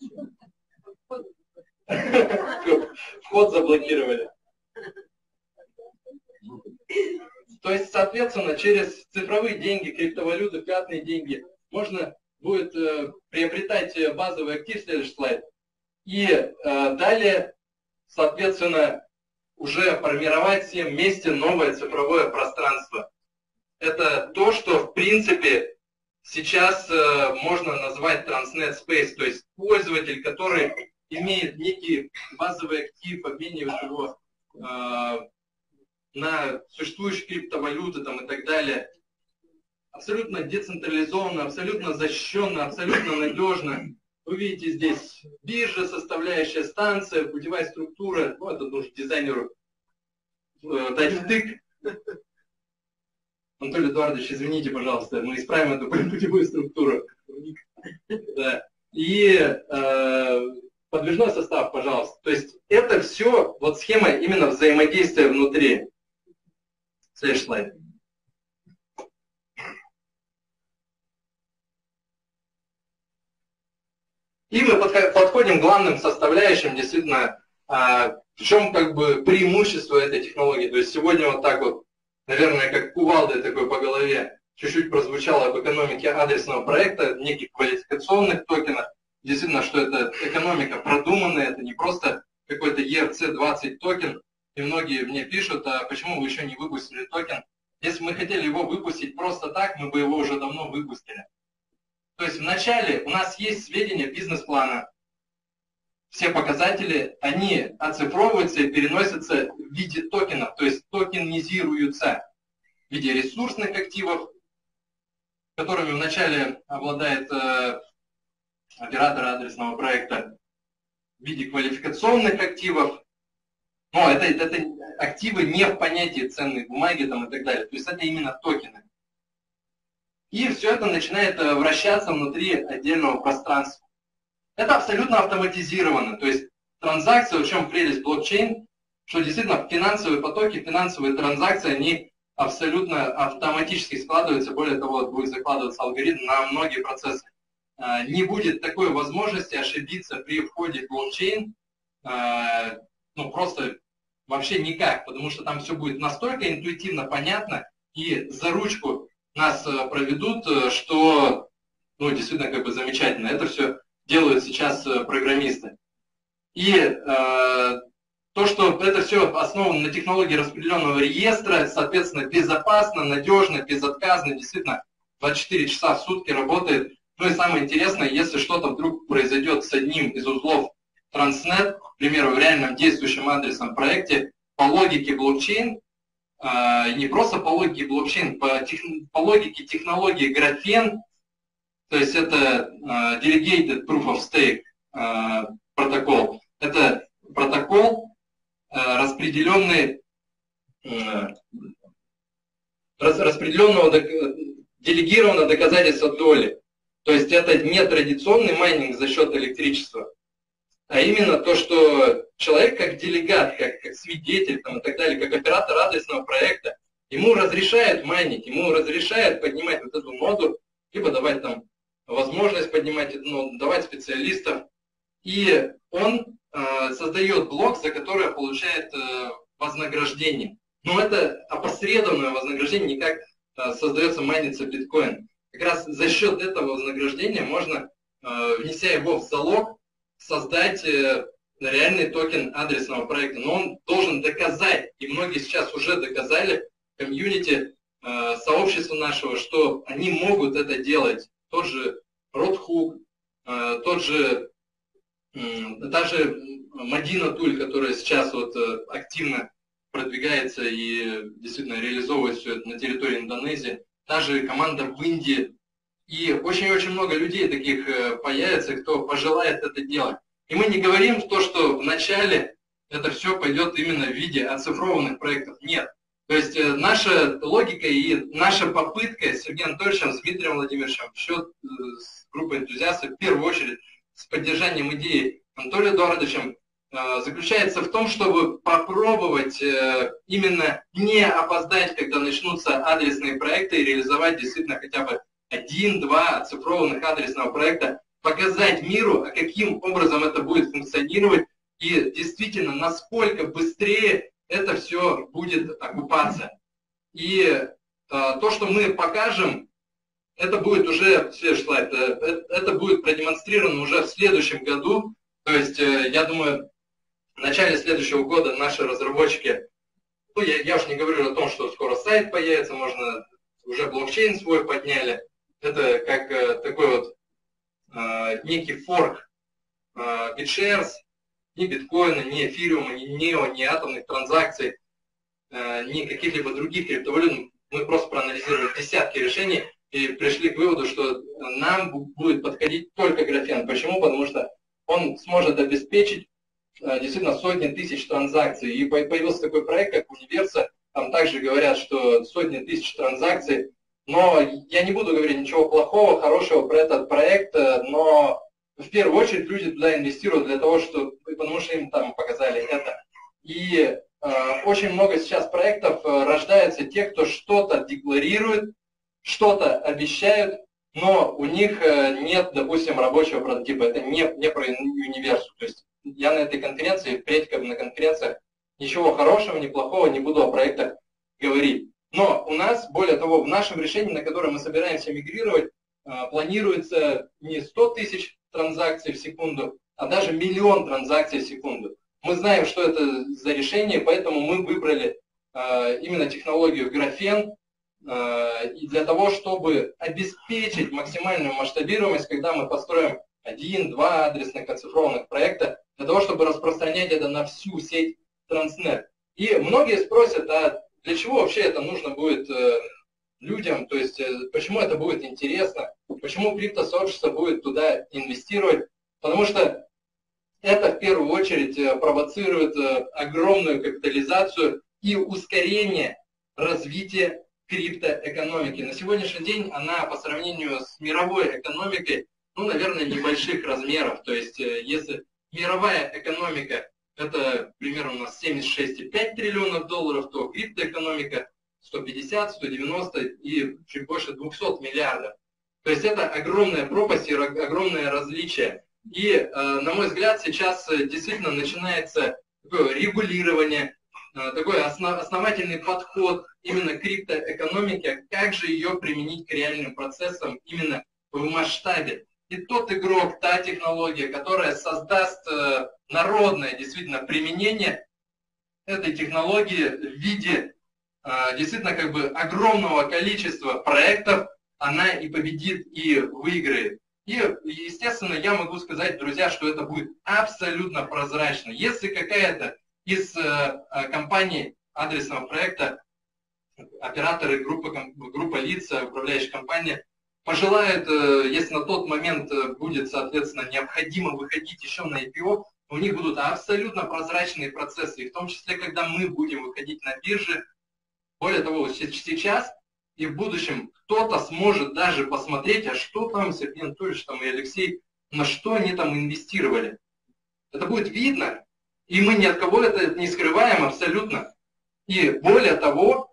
Вход заблокировали. То есть, соответственно, через цифровые деньги, криптовалюты, фиатные деньги можно будет э, приобретать базовый актив, следующий слайд. И э, далее, соответственно, уже формировать всем вместе новое цифровое пространство. Это то, что, в принципе, сейчас э, можно назвать Transnet Space, то есть пользователь, который имеет некий базовый актив, обменивает его э, на существующие криптовалюты там, и так далее. Абсолютно децентрализованно, абсолютно защищенно, абсолютно надежно. Вы видите здесь биржа, составляющая станция, путевая структура. Ну, это нужно дизайнеру э, дать втык. Анатолий Эдуардович, извините, пожалуйста, мы исправим эту путевую структуру. Да. И э, подвижной состав, пожалуйста. То есть это все, вот схема именно взаимодействия внутри. Следующий слайд. И мы подходим к главным составляющим, действительно, в чем как бы преимущество этой технологии. То есть сегодня вот так вот, наверное, как кувалдой такой по голове, чуть-чуть прозвучало об экономике адресного проекта, неких квалификационных токенов. Действительно, что это экономика продуманная, это не просто какой-то и эр си двадцать токен. И многие мне пишут, а почему вы еще не выпустили токен? Если мы хотели его выпустить просто так, мы бы его уже давно выпустили. То есть вначале у нас есть сведения бизнес-плана. Все показатели, они оцифровываются и переносятся в виде токенов, то есть токенизируются в виде ресурсных активов, которыми вначале обладает э, оператор адресного проекта, в виде квалификационных активов. Но это, это активы не в понятии ценной бумаги там, и так далее. То есть это именно токены. и все это начинает вращаться внутри отдельного пространства. Это абсолютно автоматизировано, то есть транзакция, в чем прелесть блокчейн, что действительно финансовые потоки, финансовые транзакции, они абсолютно автоматически складываются, более того, будет закладываться алгоритм на многие процессы. Не будет такой возможности ошибиться при входе в блокчейн, ну просто вообще никак, потому что там все будет настолько интуитивно понятно, и за ручку нас проведут, что ну, действительно как бы замечательно. Это все делают сейчас программисты. И э, то, что это все основано на технологии распределенного реестра, соответственно, безопасно, надежно, безотказно, действительно, двадцать четыре часа в сутки работает. Ну и самое интересное, если что-то вдруг произойдет с одним из узлов Transnet, к примеру, в реальном действующем адресном проекте, по логике блокчейн, э, не просто по логике блокчейн, по, тех, по логике технологии графен, то есть это э, Delegated Proof of Stake э, протокол. Это протокол, э, распределенный, э, рас, распределенного, делегированного доказательства доли. То есть это не традиционный майнинг за счет электричества, а именно то, что человек как делегат, как, как свидетель там, и так далее, как оператор адресного проекта, ему разрешают майнить, ему разрешают поднимать вот эту ноду, либо давать там возможность поднимать эту ноду, давать специалистов. И он э, создает блок, за который получает э, вознаграждение. Но это опосредованное вознаграждение, не как э, создается, майнится биткоин. Как раз за счет этого вознаграждения можно, э, внеся его в залог, создать э, реальный токен адресного проекта. Но он должен доказать, и многие сейчас уже доказали, комьюнити, э, сообщества нашего, что они могут это делать. Тот же Roadhook, э, тот же Даже Мадина Туль, которая сейчас вот активно продвигается и действительно реализовывает все это на территории Индонезии, даже команда в Индии. И очень-очень много людей таких появится, кто пожелает это делать. И мы не говорим то, что вначале это все пойдет именно в виде оцифрованных проектов. Нет. То есть наша логика и наша попытка с Сергеем Анатольевичем, с Дмитрием Владимировичем, еще с группой энтузиастов, в первую очередь, с поддержанием идеи Анатолием Эдуардовичем, заключается в том, чтобы попробовать именно не опоздать, когда начнутся адресные проекты, и реализовать действительно хотя бы один-два оцифрованных адресного проекта, показать миру, а каким образом это будет функционировать, и действительно, насколько быстрее это все будет окупаться. И то, что мы покажем, это будет уже, следующий слайд, это будет продемонстрировано уже в следующем году. То есть, я думаю, в начале следующего года наши разработчики, ну, я, я уж не говорю о том, что скоро сайт появится, можно, уже блокчейн свой подняли. Это как такой вот э, некий форк э, BitShares, ни биткоина, ни эфириума, ни нео, ни атомных транзакций, э, ни каких-либо других криптовалют. Мы просто проанализировали десятки решений и пришли к выводу, что нам будет подходить только графен. Почему? Потому что он сможет обеспечить э, действительно сотни тысяч транзакций. И появился такой проект, как Универса. Там также говорят, что сотни тысяч транзакций. Но я не буду говорить ничего плохого, хорошего про этот проект, но в первую очередь люди туда инвестируют для того, что, потому что им там показали это. И э, очень много сейчас проектов рождаются те, кто что-то декларирует, что-то обещают, но у них нет, допустим, рабочего прототипа. Это не, не про Универсу. То есть я на этой конференции, впредь как бы на конференциях, ничего хорошего, ни плохого не буду о проектах говорить. Но у нас, более того, в нашем решении, на которое мы собираемся мигрировать, планируется не сто тысяч транзакций в секунду, а даже миллион транзакций в секунду. Мы знаем, что это за решение, поэтому мы выбрали именно технологию графен, и для того, чтобы обеспечить максимальную масштабируемость, когда мы построим один-два адресных оцифрованных проекта, для того, чтобы распространять это на всю сеть Transnet. И многие спросят, а для чего вообще это нужно будет э, людям, то есть э, почему это будет интересно, почему криптосообщество будет туда инвестировать, потому что это в первую очередь э, провоцирует э, огромную капитализацию и ускорение развития криптоэкономики. На сегодняшний день она по сравнению с мировой экономикой, ну, наверное, небольших размеров. То есть, если мировая экономика это примерно у нас семьдесят шесть и пять триллионов долларов, то криптоэкономика сто пятьдесят, сто девяносто и чуть больше двухсот миллиардов. То есть это огромная пропасть и огромное различие. И, э, на мой взгляд, сейчас действительно начинается такое регулирование, э, такой основ, основательный подход именно к криптоэкономике, как же ее применить к реальным процессам именно в масштабе. И тот игрок, та технология, которая создаст э, народное действительно применение этой технологии в виде э, действительно как бы огромного количества проектов, она и победит, и выиграет. И, естественно, я могу сказать, друзья, что это будет абсолютно прозрачно. Если какая-то из э, компаний адресного проекта, операторы, группа, группа лиц, управляющая компания, пожелают, э, если на тот момент будет, соответственно, необходимо выходить еще на ай пи о, у них будут абсолютно прозрачные процессы, и в том числе, когда мы будем выходить на бирже. Более того, сейчас и в будущем кто-то сможет даже посмотреть, а что там Сергей Анатольевич там, и Алексей, на что они там инвестировали. Это будет видно, и мы ни от кого это не скрываем абсолютно. И более того,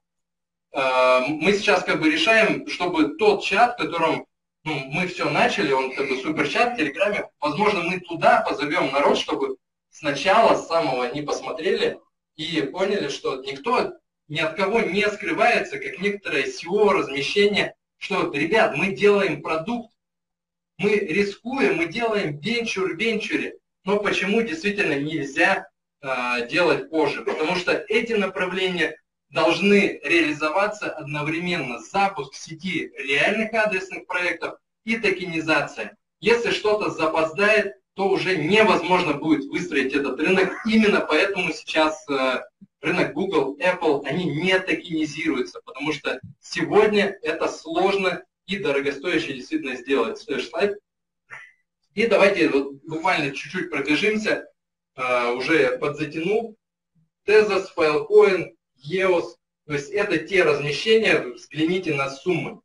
мы сейчас как бы решаем, чтобы тот чат, в котором ну, мы все начали, он как бы суперчат в Телеграме, возможно, мы туда позовем народ, чтобы сначала с самого они посмотрели и поняли, что никто ни от кого не скрывается, как некоторое сео, размещение, что, ребят, мы делаем продукт, мы рискуем, мы делаем венчур в венчуре, но почему действительно нельзя э, делать позже? Потому что эти направления должны реализоваться одновременно. Запуск сети реальных адресных проектов и токенизация. Если что-то запоздает, то уже невозможно будет выстроить этот рынок. Именно поэтому сейчас э, рынок Google, Apple, они не токенизируются, потому что сегодня это сложно и дорогостояще действительно сделать. Следующий слайд. И давайте вот буквально чуть-чуть пробежимся, э, уже подзатянул. Tezos, Filecoin, и о эс, то есть это те размещения, взгляните на суммы.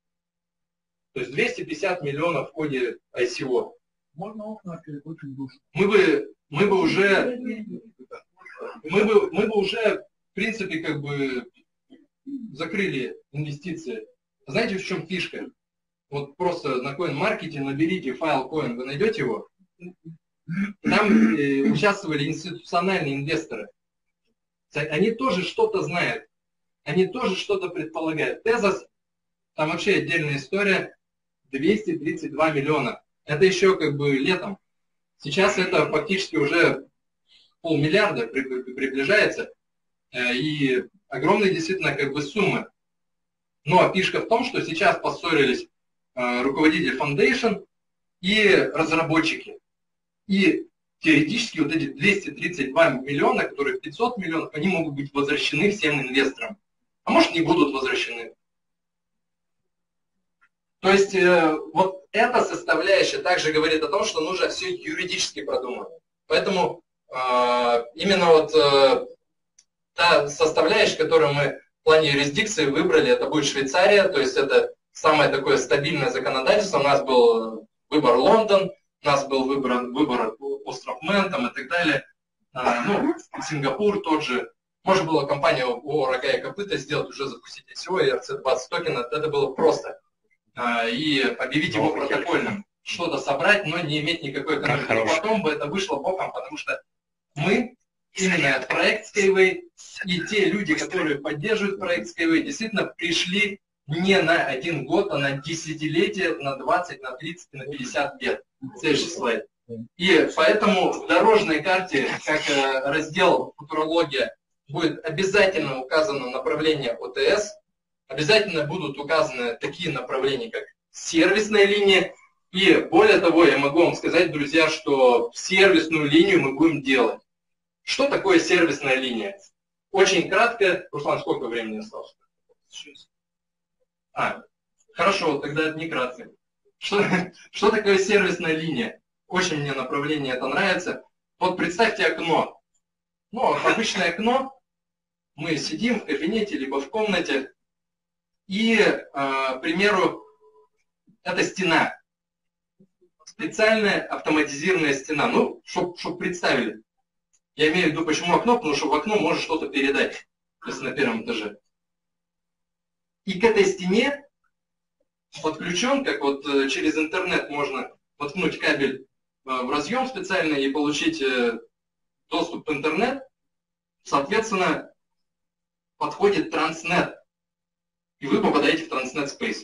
То есть двести пятьдесят миллионов в ходе ай си о. Можно окна открыть, очень душно. Мы бы, мы бы уже, мы бы, мы бы уже, в принципе, как бы закрыли инвестиции. Знаете, в чем фишка? Вот просто на CoinMarket наберите Filecoin, вы найдете его. Там э, участвовали институциональные инвесторы. Они тоже что-то знают, они тоже что-то предполагают. Tezos, там вообще отдельная история, двести тридцать два миллиона. Это еще как бы летом. Сейчас это фактически уже полмиллиарда приближается. И огромные действительно как бы суммы. Но фишка в том, что сейчас поссорились руководитель Foundation и разработчики. И теоретически вот эти двести тридцать два миллиона, которые пятьсот миллионов, они могут быть возвращены всем инвесторам. А может не будут возвращены. То есть э, вот эта составляющая также говорит о том, что нужно все юридически продумать. Поэтому э, именно вот э, та составляющая, которую мы в плане юрисдикции выбрали, это будет Швейцария, то есть это самое такое стабильное законодательство. У нас был выбор Лондон, у нас был выбор, выбор остров Мэн там, и так далее. А, ну, Сингапур тот же. Можно было компанию о рога и копыта сделать, уже запустить ай си о и эр си двадцать токена. Это было просто. А, и объявить его протокольным. Что-то собрать, но не иметь никакой экономики. Потом бы это вышло боком, потому что мы, именно проект Skyway, и те люди, которые поддерживают проект Skyway, действительно пришли не на один год, а на десятилетие, на двадцать, на тридцать, на пятьдесят лет. Следующий слайд. И поэтому в дорожной карте, как раздел футурология, будет обязательно указано направление о тэ эс, обязательно будут указаны такие направления, как сервисная линия. И более того, я могу вам сказать, друзья, что сервисную линию мы будем делать. Что такое сервисная линия? Очень кратко. Руслан, сколько времени осталось? А, хорошо, тогда это не кратко. Что, что такое сервисная линия? Очень мне направление это нравится. Вот представьте окно. Ну, обычное окно. Мы сидим в кабинете, либо в комнате. И, к примеру, это стена. Специальная автоматизированная стена. Ну, чтобы чтоб представили. Я имею в виду, почему окно, потому что в окно может что-то передать, если на первом этаже. И к этой стене подключен, как вот через интернет можно воткнуть кабель в разъем специальный и получить доступ в интернет. Соответственно, подходит Transnet. И вы попадаете в Transnet Space.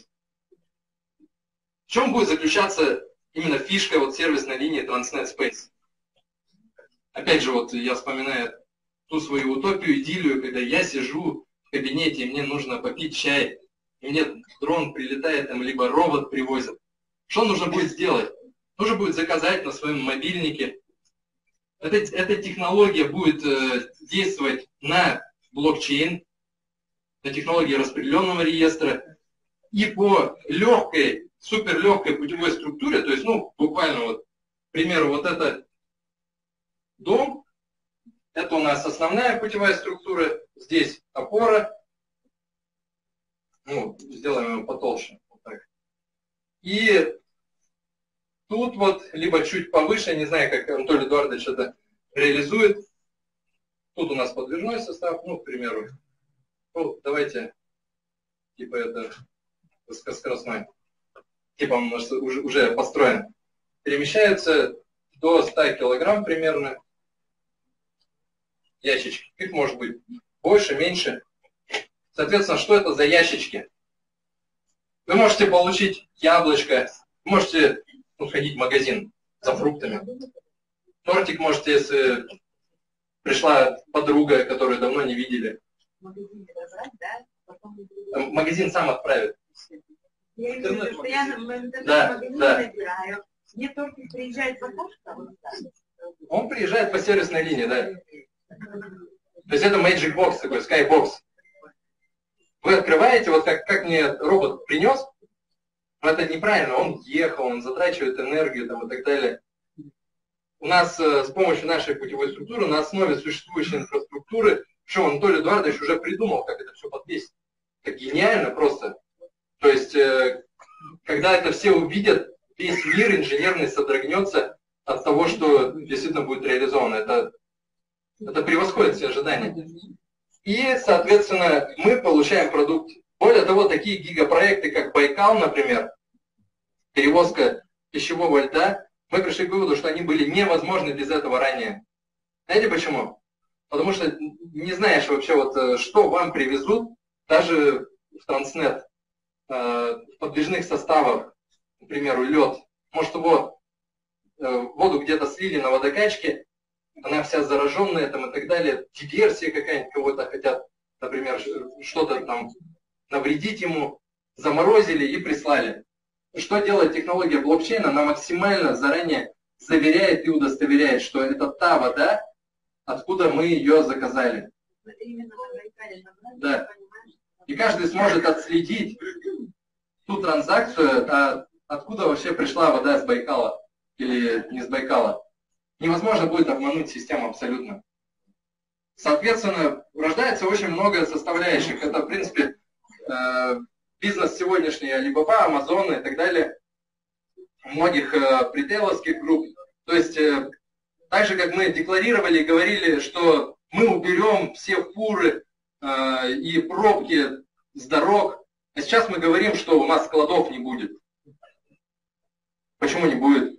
В чем будет заключаться именно фишка вот сервисной линии Transnet Space? Опять же, вот я вспоминаю ту свою утопию, идиллию, когда я сижу в кабинете, и мне нужно попить чай, и мне дрон прилетает, там, либо робот привозит. Что нужно будет сделать? Нужно будет заказать на своем мобильнике. Эта, эта технология будет э, действовать на блокчейн, на технологии распределенного реестра, и по легкой, суперлегкой путевой структуре, то есть, ну, буквально вот, к примеру, вот это дом, это у нас основная путевая структура, здесь опора, ну, сделаем его потолще, вот так. И тут вот, либо чуть повыше, не знаю, как Анатолий Эдуардович это реализует, тут у нас подвижной состав, ну, к примеру, ну, давайте, типа это скоростной, типа он уже, уже построен, перемещается до ста килограмм примерно, ящички, их может быть больше, меньше. Соответственно, что это за ящички? Вы можете получить яблочко, можете ну, сходить в магазин за фруктами. Тортик можете, если пришла подруга, которую давно не видели. Магазин сам отправит. Я вижу, что я в интернет Да, магазин да. набираю. Мне тортик приезжает по почту. Он приезжает по сервисной линии, да. То есть это Magic Box такой, Skybox. Вы открываете, вот как, как мне робот принес, но это неправильно, он ехал, он затрачивает энергию там, и так далее. У нас э, с помощью нашей путевой структуры, на основе существующей инфраструктуры, что Анатолий Эдуардович уже придумал, как это все подвесить. Это гениально просто. То есть, э, когда это все увидят, весь мир инженерный содрогнется от того, что действительно будет реализовано. Это, это превосходит все ожидания. И, соответственно, мы получаем продукт. Более того, такие гигапроекты, как Байкал, например, перевозка пищевого льда, мы пришли к выводу, что они были невозможны без этого ранее. Знаете почему? Потому что не знаешь вообще, вот, что вам привезут, даже в Транснет, в подвижных составах, к примеру, лед. Может, его воду где-то слили на водокачке, она вся зараженная там, и так далее, диверсия какая-нибудь, кого-то хотят, например, что-то там навредить ему, заморозили и прислали. Что делает технология блокчейна? Она максимально заранее заверяет и удостоверяет, что это та вода, откуда мы ее заказали. Да. И каждый сможет отследить ту транзакцию, а откуда вообще пришла вода с Байкала или не с Байкала. Невозможно будет обмануть систему абсолютно. Соответственно, рождается очень много составляющих. Это, в принципе, бизнес сегодняшний, Alibaba, Amazon и так далее, многих ритейловских групп. То есть, так же, как мы декларировали и говорили, что мы уберем все фуры и пробки с дорог, а сейчас мы говорим, что у нас складов не будет. Почему не будет?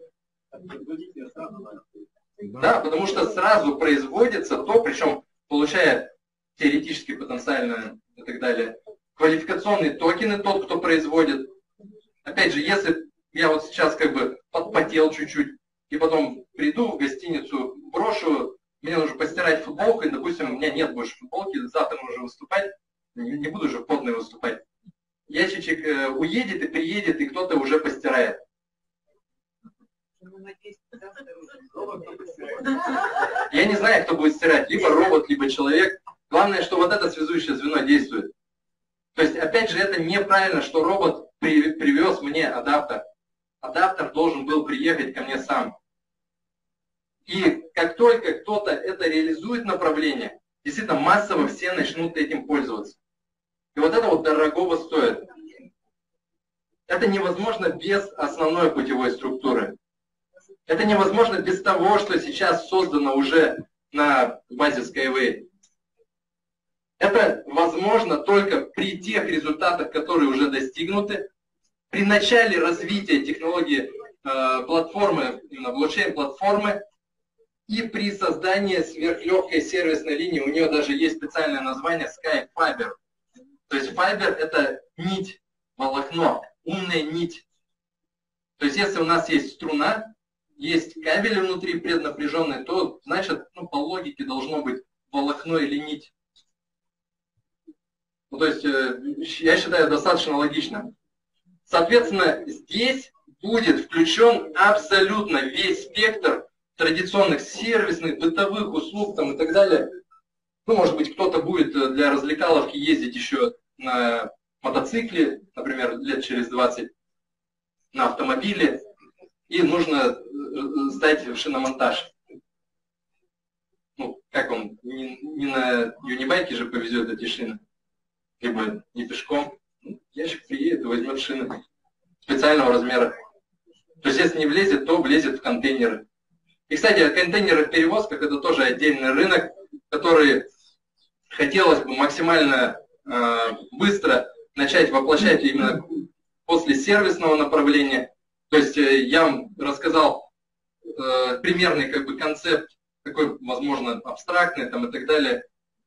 Да, потому что сразу производится то, причем получая теоретически, потенциально и так далее, квалификационные токены, тот, кто производит. Опять же, если я вот сейчас как бы подпотел чуть-чуть, и потом приду в гостиницу, брошу, мне нужно постирать футболку, и, допустим, у меня нет больше футболки, завтра нужно выступать, не, не буду же потный выступать. Ящичек э, уедет и приедет, и кто-то уже постирает. Я не знаю, кто будет стирать, либо робот, либо человек. Главное, что вот это связующее звено действует. То есть, опять же, это неправильно, что робот при, привез мне адаптер. Адаптер должен был приехать ко мне сам. И как только кто-то это реализует направление, действительно массово все начнут этим пользоваться. И вот это вот дорогого стоит. Это невозможно без основной путевой структуры. Это невозможно без того, что сейчас создано уже на базе Skyway. Это возможно только при тех результатах, которые уже достигнуты, при начале развития технологии э, платформы, именно блокчейн-платформы, и при создании сверхлегкой сервисной линии. У нее даже есть специальное название Sky Fiber. То есть Fiber – это нить, волокно, умная нить. То есть если у нас есть струна, есть кабели внутри преднапряженные, то значит, ну, по логике должно быть волокно или нить. Ну, то есть э, я считаю достаточно логично. Соответственно, здесь будет включен абсолютно весь спектр традиционных сервисных, бытовых услуг там, и так далее. Ну, может быть, кто-то будет для развлекаловки ездить еще на мотоцикле, например, лет через двадцать, на автомобиле, и нужно сдать в шиномонтаж. Ну, как он, не, не на юнибайке же повезет эти шины, либо не пешком. Ну, ящик приедет и возьмет шины специального размера. То есть, если не влезет, то влезет в контейнеры. И, кстати, контейнеры в перевозках – это тоже отдельный рынок, который хотелось бы максимально э, быстро начать воплощать именно после сервисного направления. То есть э, я вам рассказал э, примерный как бы концепт, такой, возможно, абстрактный там, и так далее,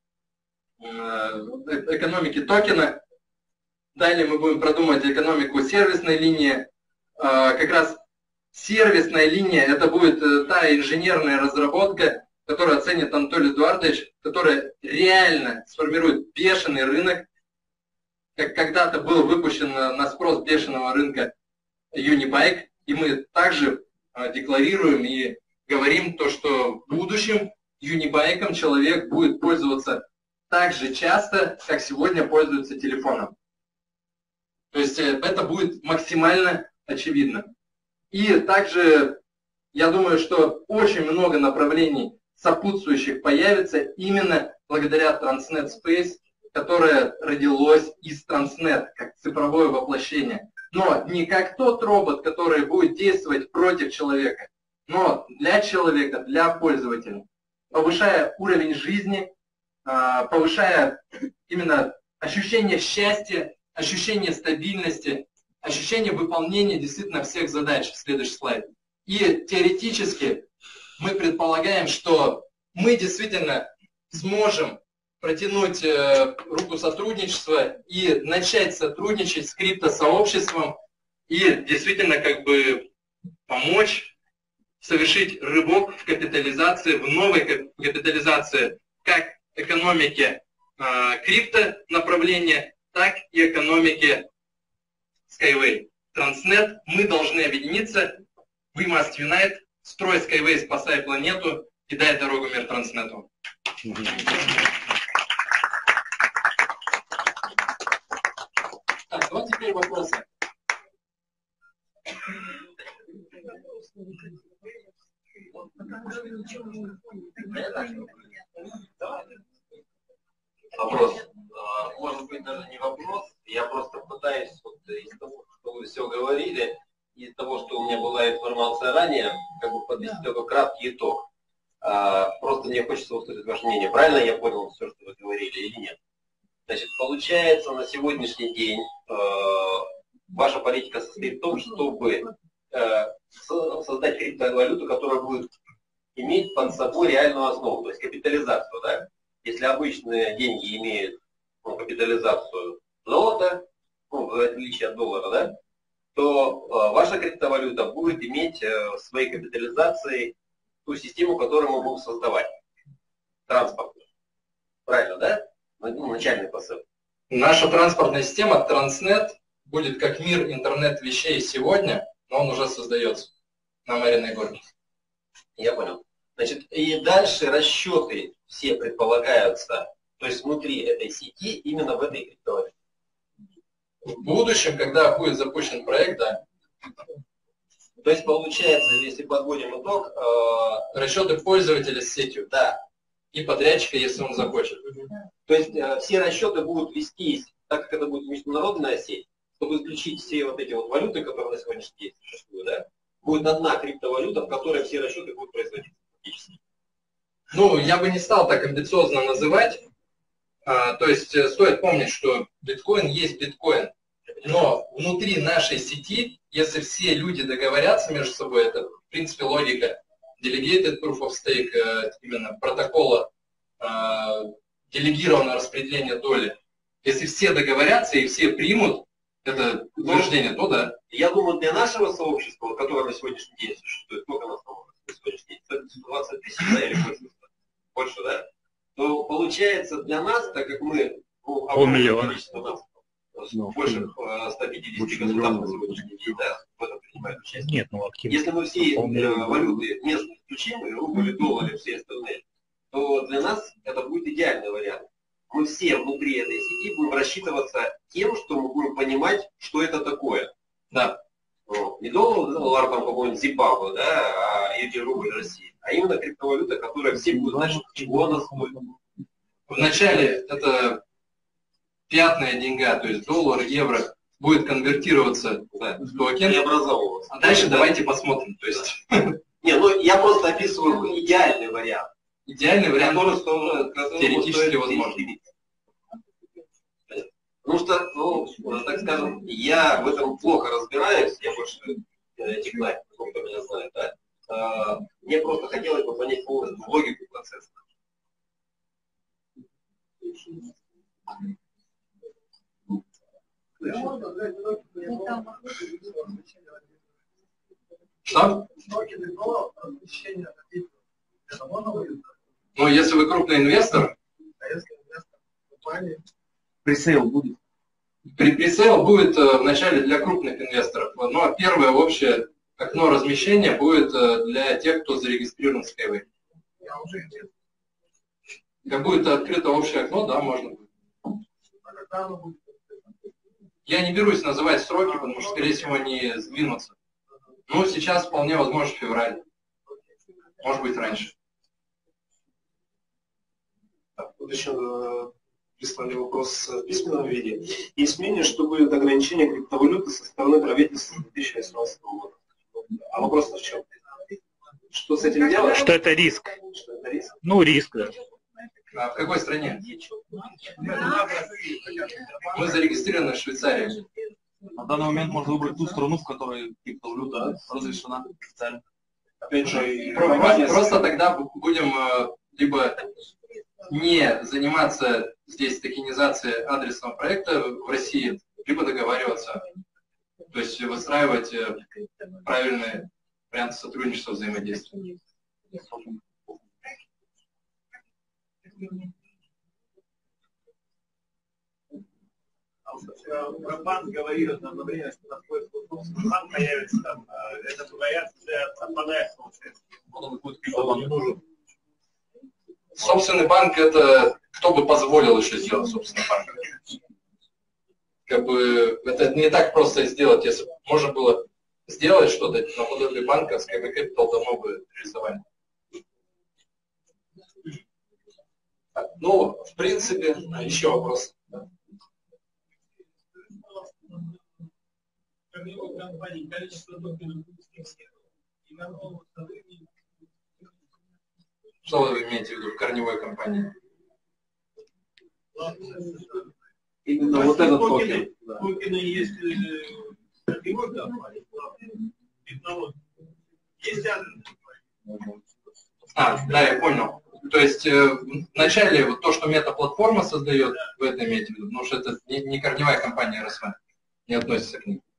э, экономики токена. Далее мы будем продумывать экономику сервисной линии. Э, как раз сервисная линия – это будет э, та инженерная разработка, которую оценит Анатолий Эдуардович, которая реально сформирует бешеный рынок, как когда-то был выпущен на спрос бешеного рынка Unibike, и мы также декларируем и говорим то, что в будущем Unibike человек будет пользоваться так же часто, как сегодня пользуется телефоном. То есть это будет максимально очевидно. И также я думаю, что очень много направлений сопутствующих появится именно благодаря Transnet Space, которое родилось из Transnet, как цифровое воплощение. Но не как тот робот, который будет действовать против человека, но для человека, для пользователя, повышая уровень жизни, повышая именно ощущение счастья, ощущение стабильности, ощущение выполнения действительно всех задач. Следующий слайд. И теоретически мы предполагаем, что мы действительно сможем протянуть э, руку сотрудничества и начать сотрудничать с криптосообществом и действительно как бы помочь совершить рывок в капитализации, в новой капитализации как экономики э, крипто направления, так и экономики Skyway. Transnet, мы должны объединиться, we must unite, строй Skyway, спасай планету и дай дорогу мир Транснету. Так, ну а теперь вопросы. Вопрос. Может быть, даже не вопрос. Я просто пытаюсь вот из того, что вы все говорили, из того, что у меня была информация ранее, как бы подвести только краткий итог. Просто мне хочется услышать ваше мнение. Правильно я понял все, что вы говорили, или нет? Значит, получается, на сегодняшний день э, ваша политика состоит в том, чтобы э, создать криптовалюту, которая будет иметь под собой реальную основу, то есть капитализацию. Да? Если обычные деньги имеют ну, капитализацию золота, ну, в отличие от доллара, да, то э, ваша криптовалюта будет иметь э, своей капитализацией ту систему, которую мы будем создавать. Транспортную. Правильно, да? Ну, начальный посыл. Наша транспортная система Transnet будет как мир интернет вещей сегодня, но он уже создается на Мариной горке. Я понял. Значит, и дальше расчеты все предполагаются, то есть внутри этой сети, именно в этой криптовалюте. В будущем, когда будет запущен проект, да. То есть получается, если подводим итог, э, расчеты пользователя с сетью, да, и подрядчика, если он захочет. То есть э, все расчеты будут вестись так как это будет международная сеть, чтобы исключить все вот эти вот валюты, которые на сегодняшний день существуют, да, будет одна криптовалюта, в которой все расчеты будут производиться фактически. Ну, я бы не стал так амбициозно называть. А, то есть э, стоит помнить, что биткоин есть биткоин. Но внутри нашей сети, если все люди договорятся между собой, это в принципе логика Delegated Proof of Stake, э, именно протокола э, делегированного распределения доли. Если все договорятся и все примут это утверждение, то да. Я думаю, для нашего сообщества, которое на сегодняшний день существует, сколько нас там на сегодняшний день? двадцать тысяч, да, или больше? Больше, да? То получается для нас, так как мы, ну, огромное количество нас, больше ста пятидесяти государств на сегодняшний день, да, в этом принимают участие. Нет, ну активно. Если мы все э, валюты местные исключим, и рубль, доллары, все остальные, то для нас это будет идеальный вариант. Мы все внутри этой сети будем рассчитываться тем, что мы будем понимать, что это такое. Да. Ну, не доллар, доллар там какой-нибудь Зимбабве, да, а, или рубль России, а именно криптовалюта, которая все будут знать, чего она стоит. Вначале это пятная деньга, то есть доллар, евро, будет конвертироваться Да, в токен. и образовываться. А дальше давайте посмотрим. То есть Не, ну я просто описываю идеальный вариант. идеальный вариант Который стоит, который теоретически стоит возможно. десять. Потому что, ну, так скажем, я в этом плохо разбираюсь, я больше технарь, кто меня знает, да. А, мне просто хотелось бы понять полностью логику процесса. Что? Ну, если вы крупный инвестор, Пресейл будет. при пресейл будет э, вначале для крупных инвесторов, но первое общее окно размещения будет э, для тех, кто зарегистрирован в Skyway. Как будет открыто общее окно, да, можно будет. Я не берусь называть сроки, потому что, скорее всего, они сдвинутся. Но сейчас вполне возможно февраль. Может быть, раньше. Так, вот еще э, прислали вопрос в письменном виде. Есть мнение, что будет ограничение криптовалюты со стороны правительства с две тысячи восемнадцатого года. А вопрос в чем? Что с этим делать? Что это риск? Что это риск? Ну, риск, да. А в какой стране? Мы зарегистрированы в Швейцарии. На данный момент можно выбрать ту страну, в которой криптовалюта разрешена официально. Опять же, Про- Просто тогда будем э, либо не заниматься здесь токенизацией адресного проекта в России, либо договариваться. То есть выстраивать э, правильные варианты сотрудничества, взаимодействия. Про банк говорил одно время, что такой банк появится там, это боятся, что отпадает, получается. Он будет не нужен. Собственный банк — это кто бы позволил еще сделать собственный банк. Как бы это не так просто сделать. Если бы можно было сделать что-то наподобие банка, Skyway Capital давно бы реализовали. Ну, в принципе, еще вопрос. Что вы имеете в виду в корневой компании? Именно вот этот токен. Токены есть корневой компании, есть адрес. А, да, я понял. То есть э, вначале вот то, что мета-платформа создает, вы это имеете в виду, потому что это не, не корневая компания РСВ, не относится к ней.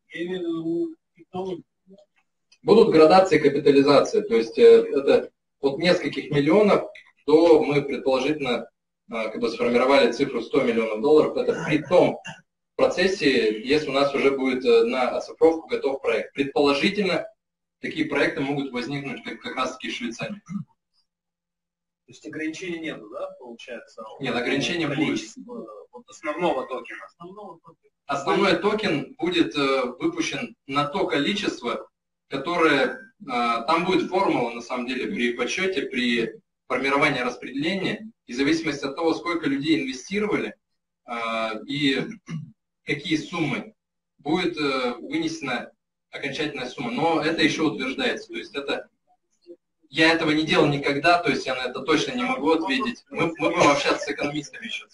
Будут градации капитализации, то есть э, это от нескольких миллионов до, мы предположительно э, как бы сформировали цифру сто миллионов долларов. Это при том процессе, если у нас уже будет э, на оцифровку готов проект. Предположительно, такие проекты могут возникнуть как, как раз таки в Швейцарии. То есть ограничений нету, да, получается? Нет, ограничения будет. Вот основного токена. Основного токена. Основной токен будет э, выпущен на то количество, которое, э, там будет формула, на самом деле, при подсчете, при формировании распределения, и в зависимости от того, сколько людей инвестировали, и какие суммы, будет вынесена окончательная сумма. Но это еще утверждается. То есть это я этого не делал никогда, то есть я на это точно не могу ответить. Мы, мы будем общаться с экономистами еще.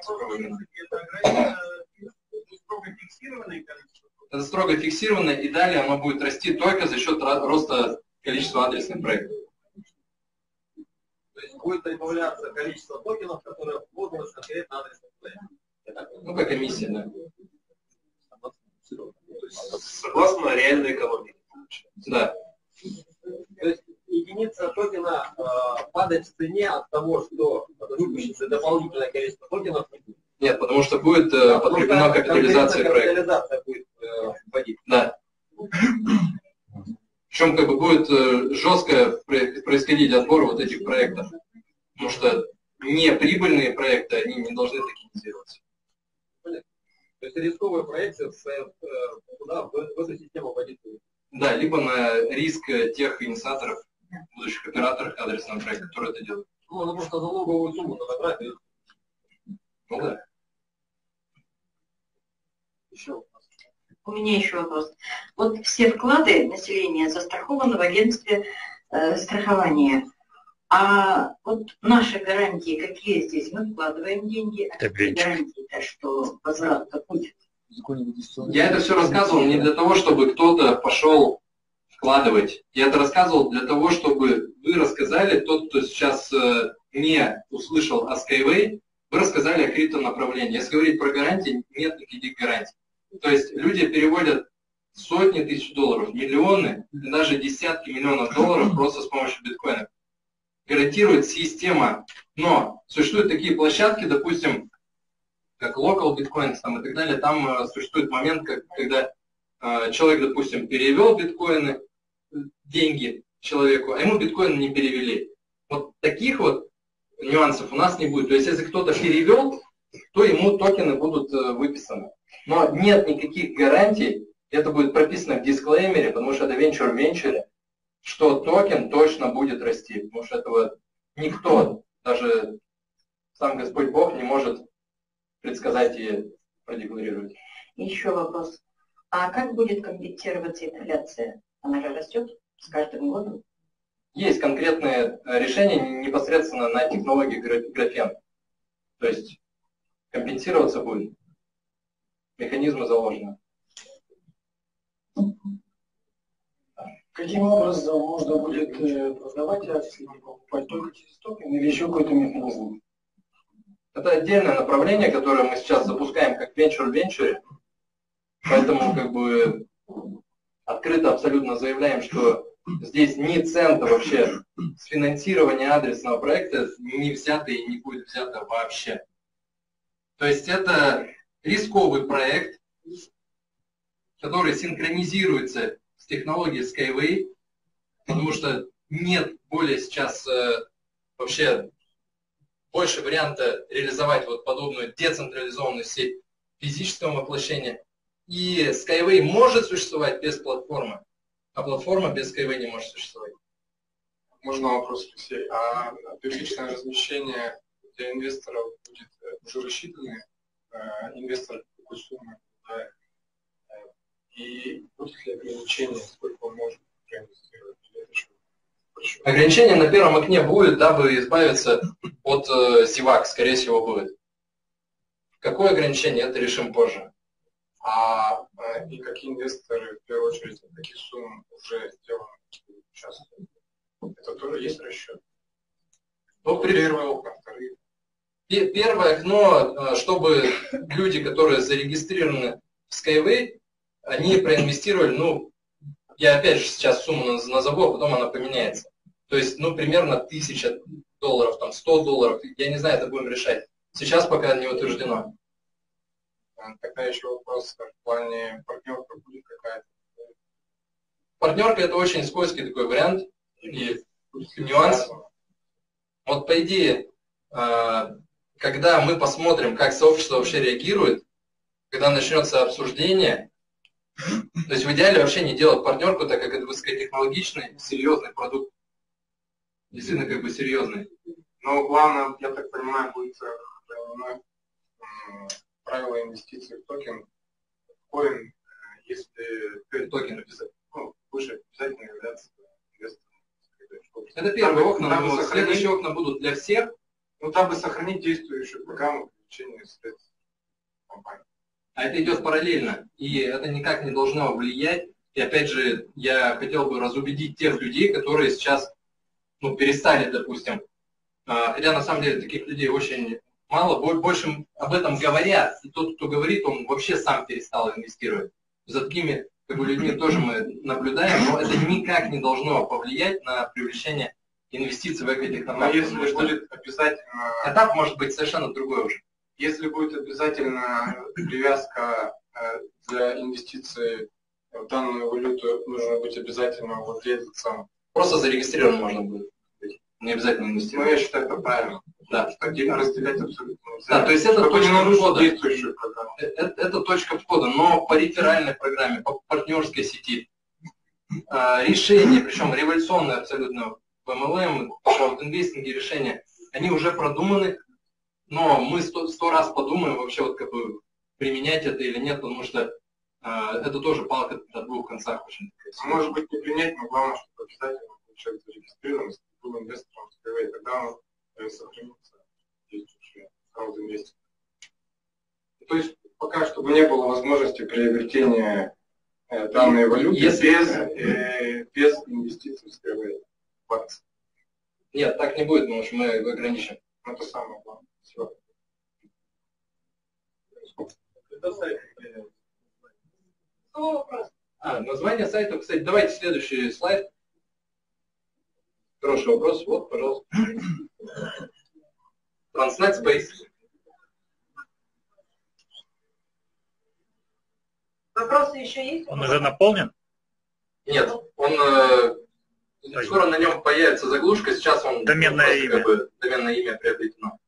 Это строго фиксированное, и далее оно будет расти только за счет роста количества адресных проектов. То есть будет прибавляться количество токенов, которые входят в конкретно адресный проект. Ну, как комиссия, да. Согласно реальной экономике. Да. То есть единица токена э, падает в цене от того, что выпущится дополнительное количество токенов не будет. Нет, потому что будет э, подкреплена капитализация проекта. Капитализация будет э, вводить. Да. Причем как бы будет э, жестко происходить отбор вот этих проектов. Потому что неприбыльные проекты, они не должны токенизироваться. То есть рисковые проекты в, э, куда, в, в эту систему вводить. Да, либо на риск тех инициаторов, будущих операторов адресного проекта, которые это делают. Ну, ну просто залоговую сумму надо брать. И... Ну да. Еще. У меня еще вопрос. Вот все вклады населения застрахованы в агентстве э, страхования. А вот наши гарантии какие здесь? Мы вкладываем деньги, а какие гарантии-то, что возврат-то будет? Я это все рассказывал не для того, чтобы кто-то пошел вкладывать. Я это рассказывал для того, чтобы вы рассказали, тот, кто сейчас э, не услышал о Skyway, вы рассказали о криптонаправлении. Если говорить про гарантии, нет никаких гарантий. То есть люди переводят сотни тысяч долларов, миллионы, даже десятки миллионов долларов просто с помощью биткоина. Гарантирует система. Но существуют такие площадки, допустим, как Local Bitcoins там, и так далее. Там э, существует момент, как, когда э, человек, допустим, перевел биткоины, деньги человеку, а ему биткоины не перевели. Вот таких вот нюансов у нас не будет. То есть, если кто-то перевел, то ему токены будут э, выписаны. Но нет никаких гарантий, это будет прописано в дисклеймере, потому что это венчур в венчуре, что токен точно будет расти. Потому что этого никто, даже сам Господь Бог, не может предсказать и продекларировать. Еще вопрос. А как будет компенсироваться инфляция? Она же растет с каждым годом. Есть конкретные решения непосредственно на технологии графен. То есть компенсироваться будет. Механизмы заложены. Каким образом можно будет продавать акции, покупать только через токен или еще какой-то механизм? Это отдельное направление, которое мы сейчас запускаем как венчур в венчуре. Поэтому как бы открыто абсолютно заявляем, что здесь ни цента вообще с финансирования адресного проекта не взято и не будет взято вообще. То есть это рисковый проект, который синхронизируется с технологией Skyway, потому что нет более сейчас э, вообще больше варианта реализовать вот подобную децентрализованную сеть физического воплощения. И Skyway может существовать без платформы, а платформа без Skyway не может существовать. Можно вопрос, Алексей? А первичное размещение для инвесторов будет уже рассчитаны? Инвестор какой суммы, да, и будет ли ограничение, сколько он может проинвестировать? Ограничение на первом окне будет, дабы избавиться от э, зевак, скорее всего, будет. Какое ограничение, это решим позже. А и какие инвесторы, в первую очередь, от таких сумм уже сделаны участвуют? Это тоже есть расчет? Ну, при... Первое окно, вторые. Первое окно, чтобы люди, которые зарегистрированы в Skyway, они проинвестировали, ну, я опять же сейчас сумму назову, а потом она поменяется. То есть, ну, примерно тысяча долларов, там, сто долларов, я не знаю, это будем решать. Сейчас пока не утверждено. Тогда еще вопрос в плане партнерка будет какая-то? Партнерка это очень скользкий такой вариант и нюанс. Вот по идее, когда мы посмотрим, как сообщество вообще реагирует, когда начнется обсуждение, то есть в идеале вообще не делать партнерку, так как это высокотехнологичный, серьезный продукт. Действительно как бы серьезный. Но главное, я так понимаю, будет правила инвестиций в токен, в коин, если токен обязательно, ну, выше обязательно являться инвестором. Это первые Там, окна, там но сохранить, следующие окна будут для всех. Ну, там бы сохранить действующую программу привлечения средств компании. А это идет параллельно, и это никак не должно влиять. И опять же, я хотел бы разубедить тех людей, которые сейчас ну, перестали, допустим, хотя на самом деле таких людей очень мало, больше об этом говорят. И тот, кто говорит, он вообще сам перестал инвестировать. За такими как бы, людьми тоже мы наблюдаем, но это никак не должно повлиять на привлечение инвестиций в экотехнологии. Но если будет обязательно... Этап может быть совершенно другой уже. Если будет обязательно привязка для инвестиций в данную валюту, нужно быть обязательно владельцем. Просто зарегистрирован можно будет быть. Не обязательно инвестировать. Но я считаю, это правильно. Да. Отдельно разделять абсолютно нельзя. Да, то есть это Чтобы точка входа. Действующую программу. Это, это точка входа, но по реферальной программе, по партнерской сети. А, решения, причем революционные абсолютно в эм эл эм, в инвестинге решения, они уже продуманы, но мы сто, сто раз подумаем вообще вот как бы применять это или нет, потому что а, это тоже палка о двух концах очень. Может быть не принять, но главное, чтобы обязательно человек зарегистрирован, был инвестором, и тогда он сохранится действующий сразу инвестор. То есть пока чтобы не было возможности приобретения э, данной валюты Если... без, э, без инвестиций в скрывые акции. Нет, так не будет, потому что мы ограничим. Это самое главное. Все. А, название сайта, кстати, давайте следующий слайд. Хороший вопрос. Вот, пожалуйста. Transnet Space. Вопросы еще есть? Он уже наполнен? Нет, он э, скоро на нем появится заглушка, сейчас он доменное просто, имя. Как бы, доменное имя приобретено.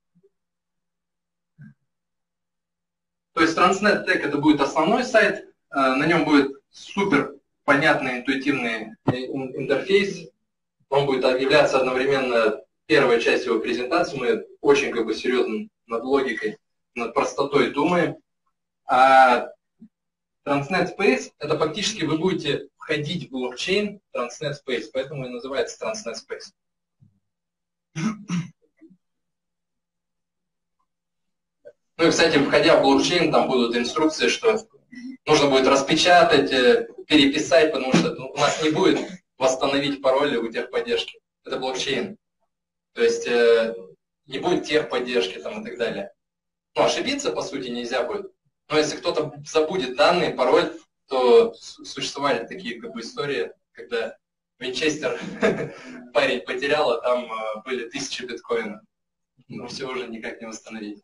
То есть Transnet Tech это будет основной сайт, э, на нем будет супер понятный, интуитивный интерфейс. Он будет являться одновременно первой частью его презентации. Мы очень как бы серьезно над логикой, над простотой думаем. А Transnet Space это фактически вы будете входить в блокчейн Transnet Space, поэтому и называется Transnet Space. Ну и, кстати, входя в блокчейн, там будут инструкции, что нужно будет распечатать, переписать, потому что у нас не будет восстановить пароли у техподдержки. Это блокчейн. То есть э, не будет техподдержки там и так далее. Ну, ошибиться, по сути, нельзя будет. Но если кто-то забудет данные, пароль, то существовали такие как бы истории, когда Винчестер парень потерял, а там э, были тысячи биткоинов. Но все уже никак не восстановить.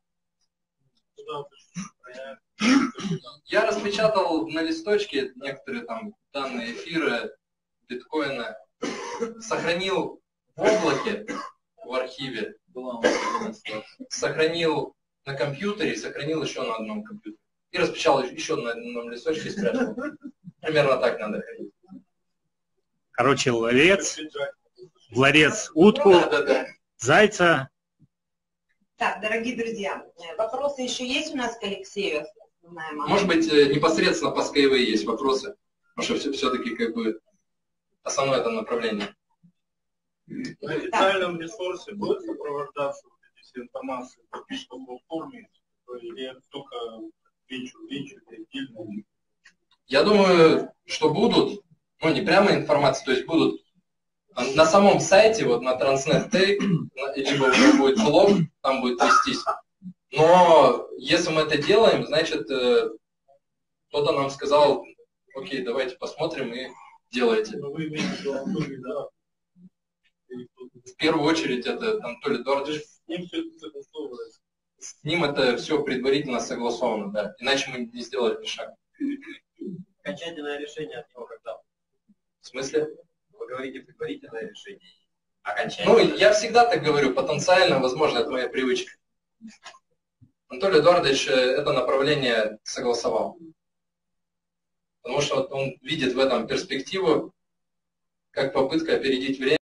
Я распечатал на листочке некоторые там данные эфира, биткоина, сохранил в облаке, в архиве, сохранил на компьютере, сохранил еще на одном компьютере. И распечатал еще на одном листочке и спрятал. Примерно так надо ходить. Короче, ларец, в ларец утку, Да, да, да. зайца. Так, дорогие друзья, вопросы еще есть у нас к Алексею? Может быть, непосредственно по Skyway есть вопросы, потому что все-таки как бы основное это направление. На официальном ресурсе будет сопровождаться вот эти все информации в пишущей форме, или это только вечер, вечер, отдельно? Я думаю, что будут, ну не прямо информация, то есть будут на самом сайте, вот на Transnet Tech, либо уже будет блог, там будет вестись. Но если мы это делаем, значит, кто-то нам сказал, окей, давайте посмотрим и делайте. В первую очередь это там то ли Дордж. С ним все это согласовывается. С ним это все предварительно согласовано, да. Иначе мы не сделали ни шага. Окончательное решение от него когда? В смысле? Вы говорите предварительное решение. Ну, я всегда так говорю, потенциально, возможно, это моя привычка. Анатолий Эдуардович это направление согласовал. Потому что он видит в этом перспективу, как попытка опередить время.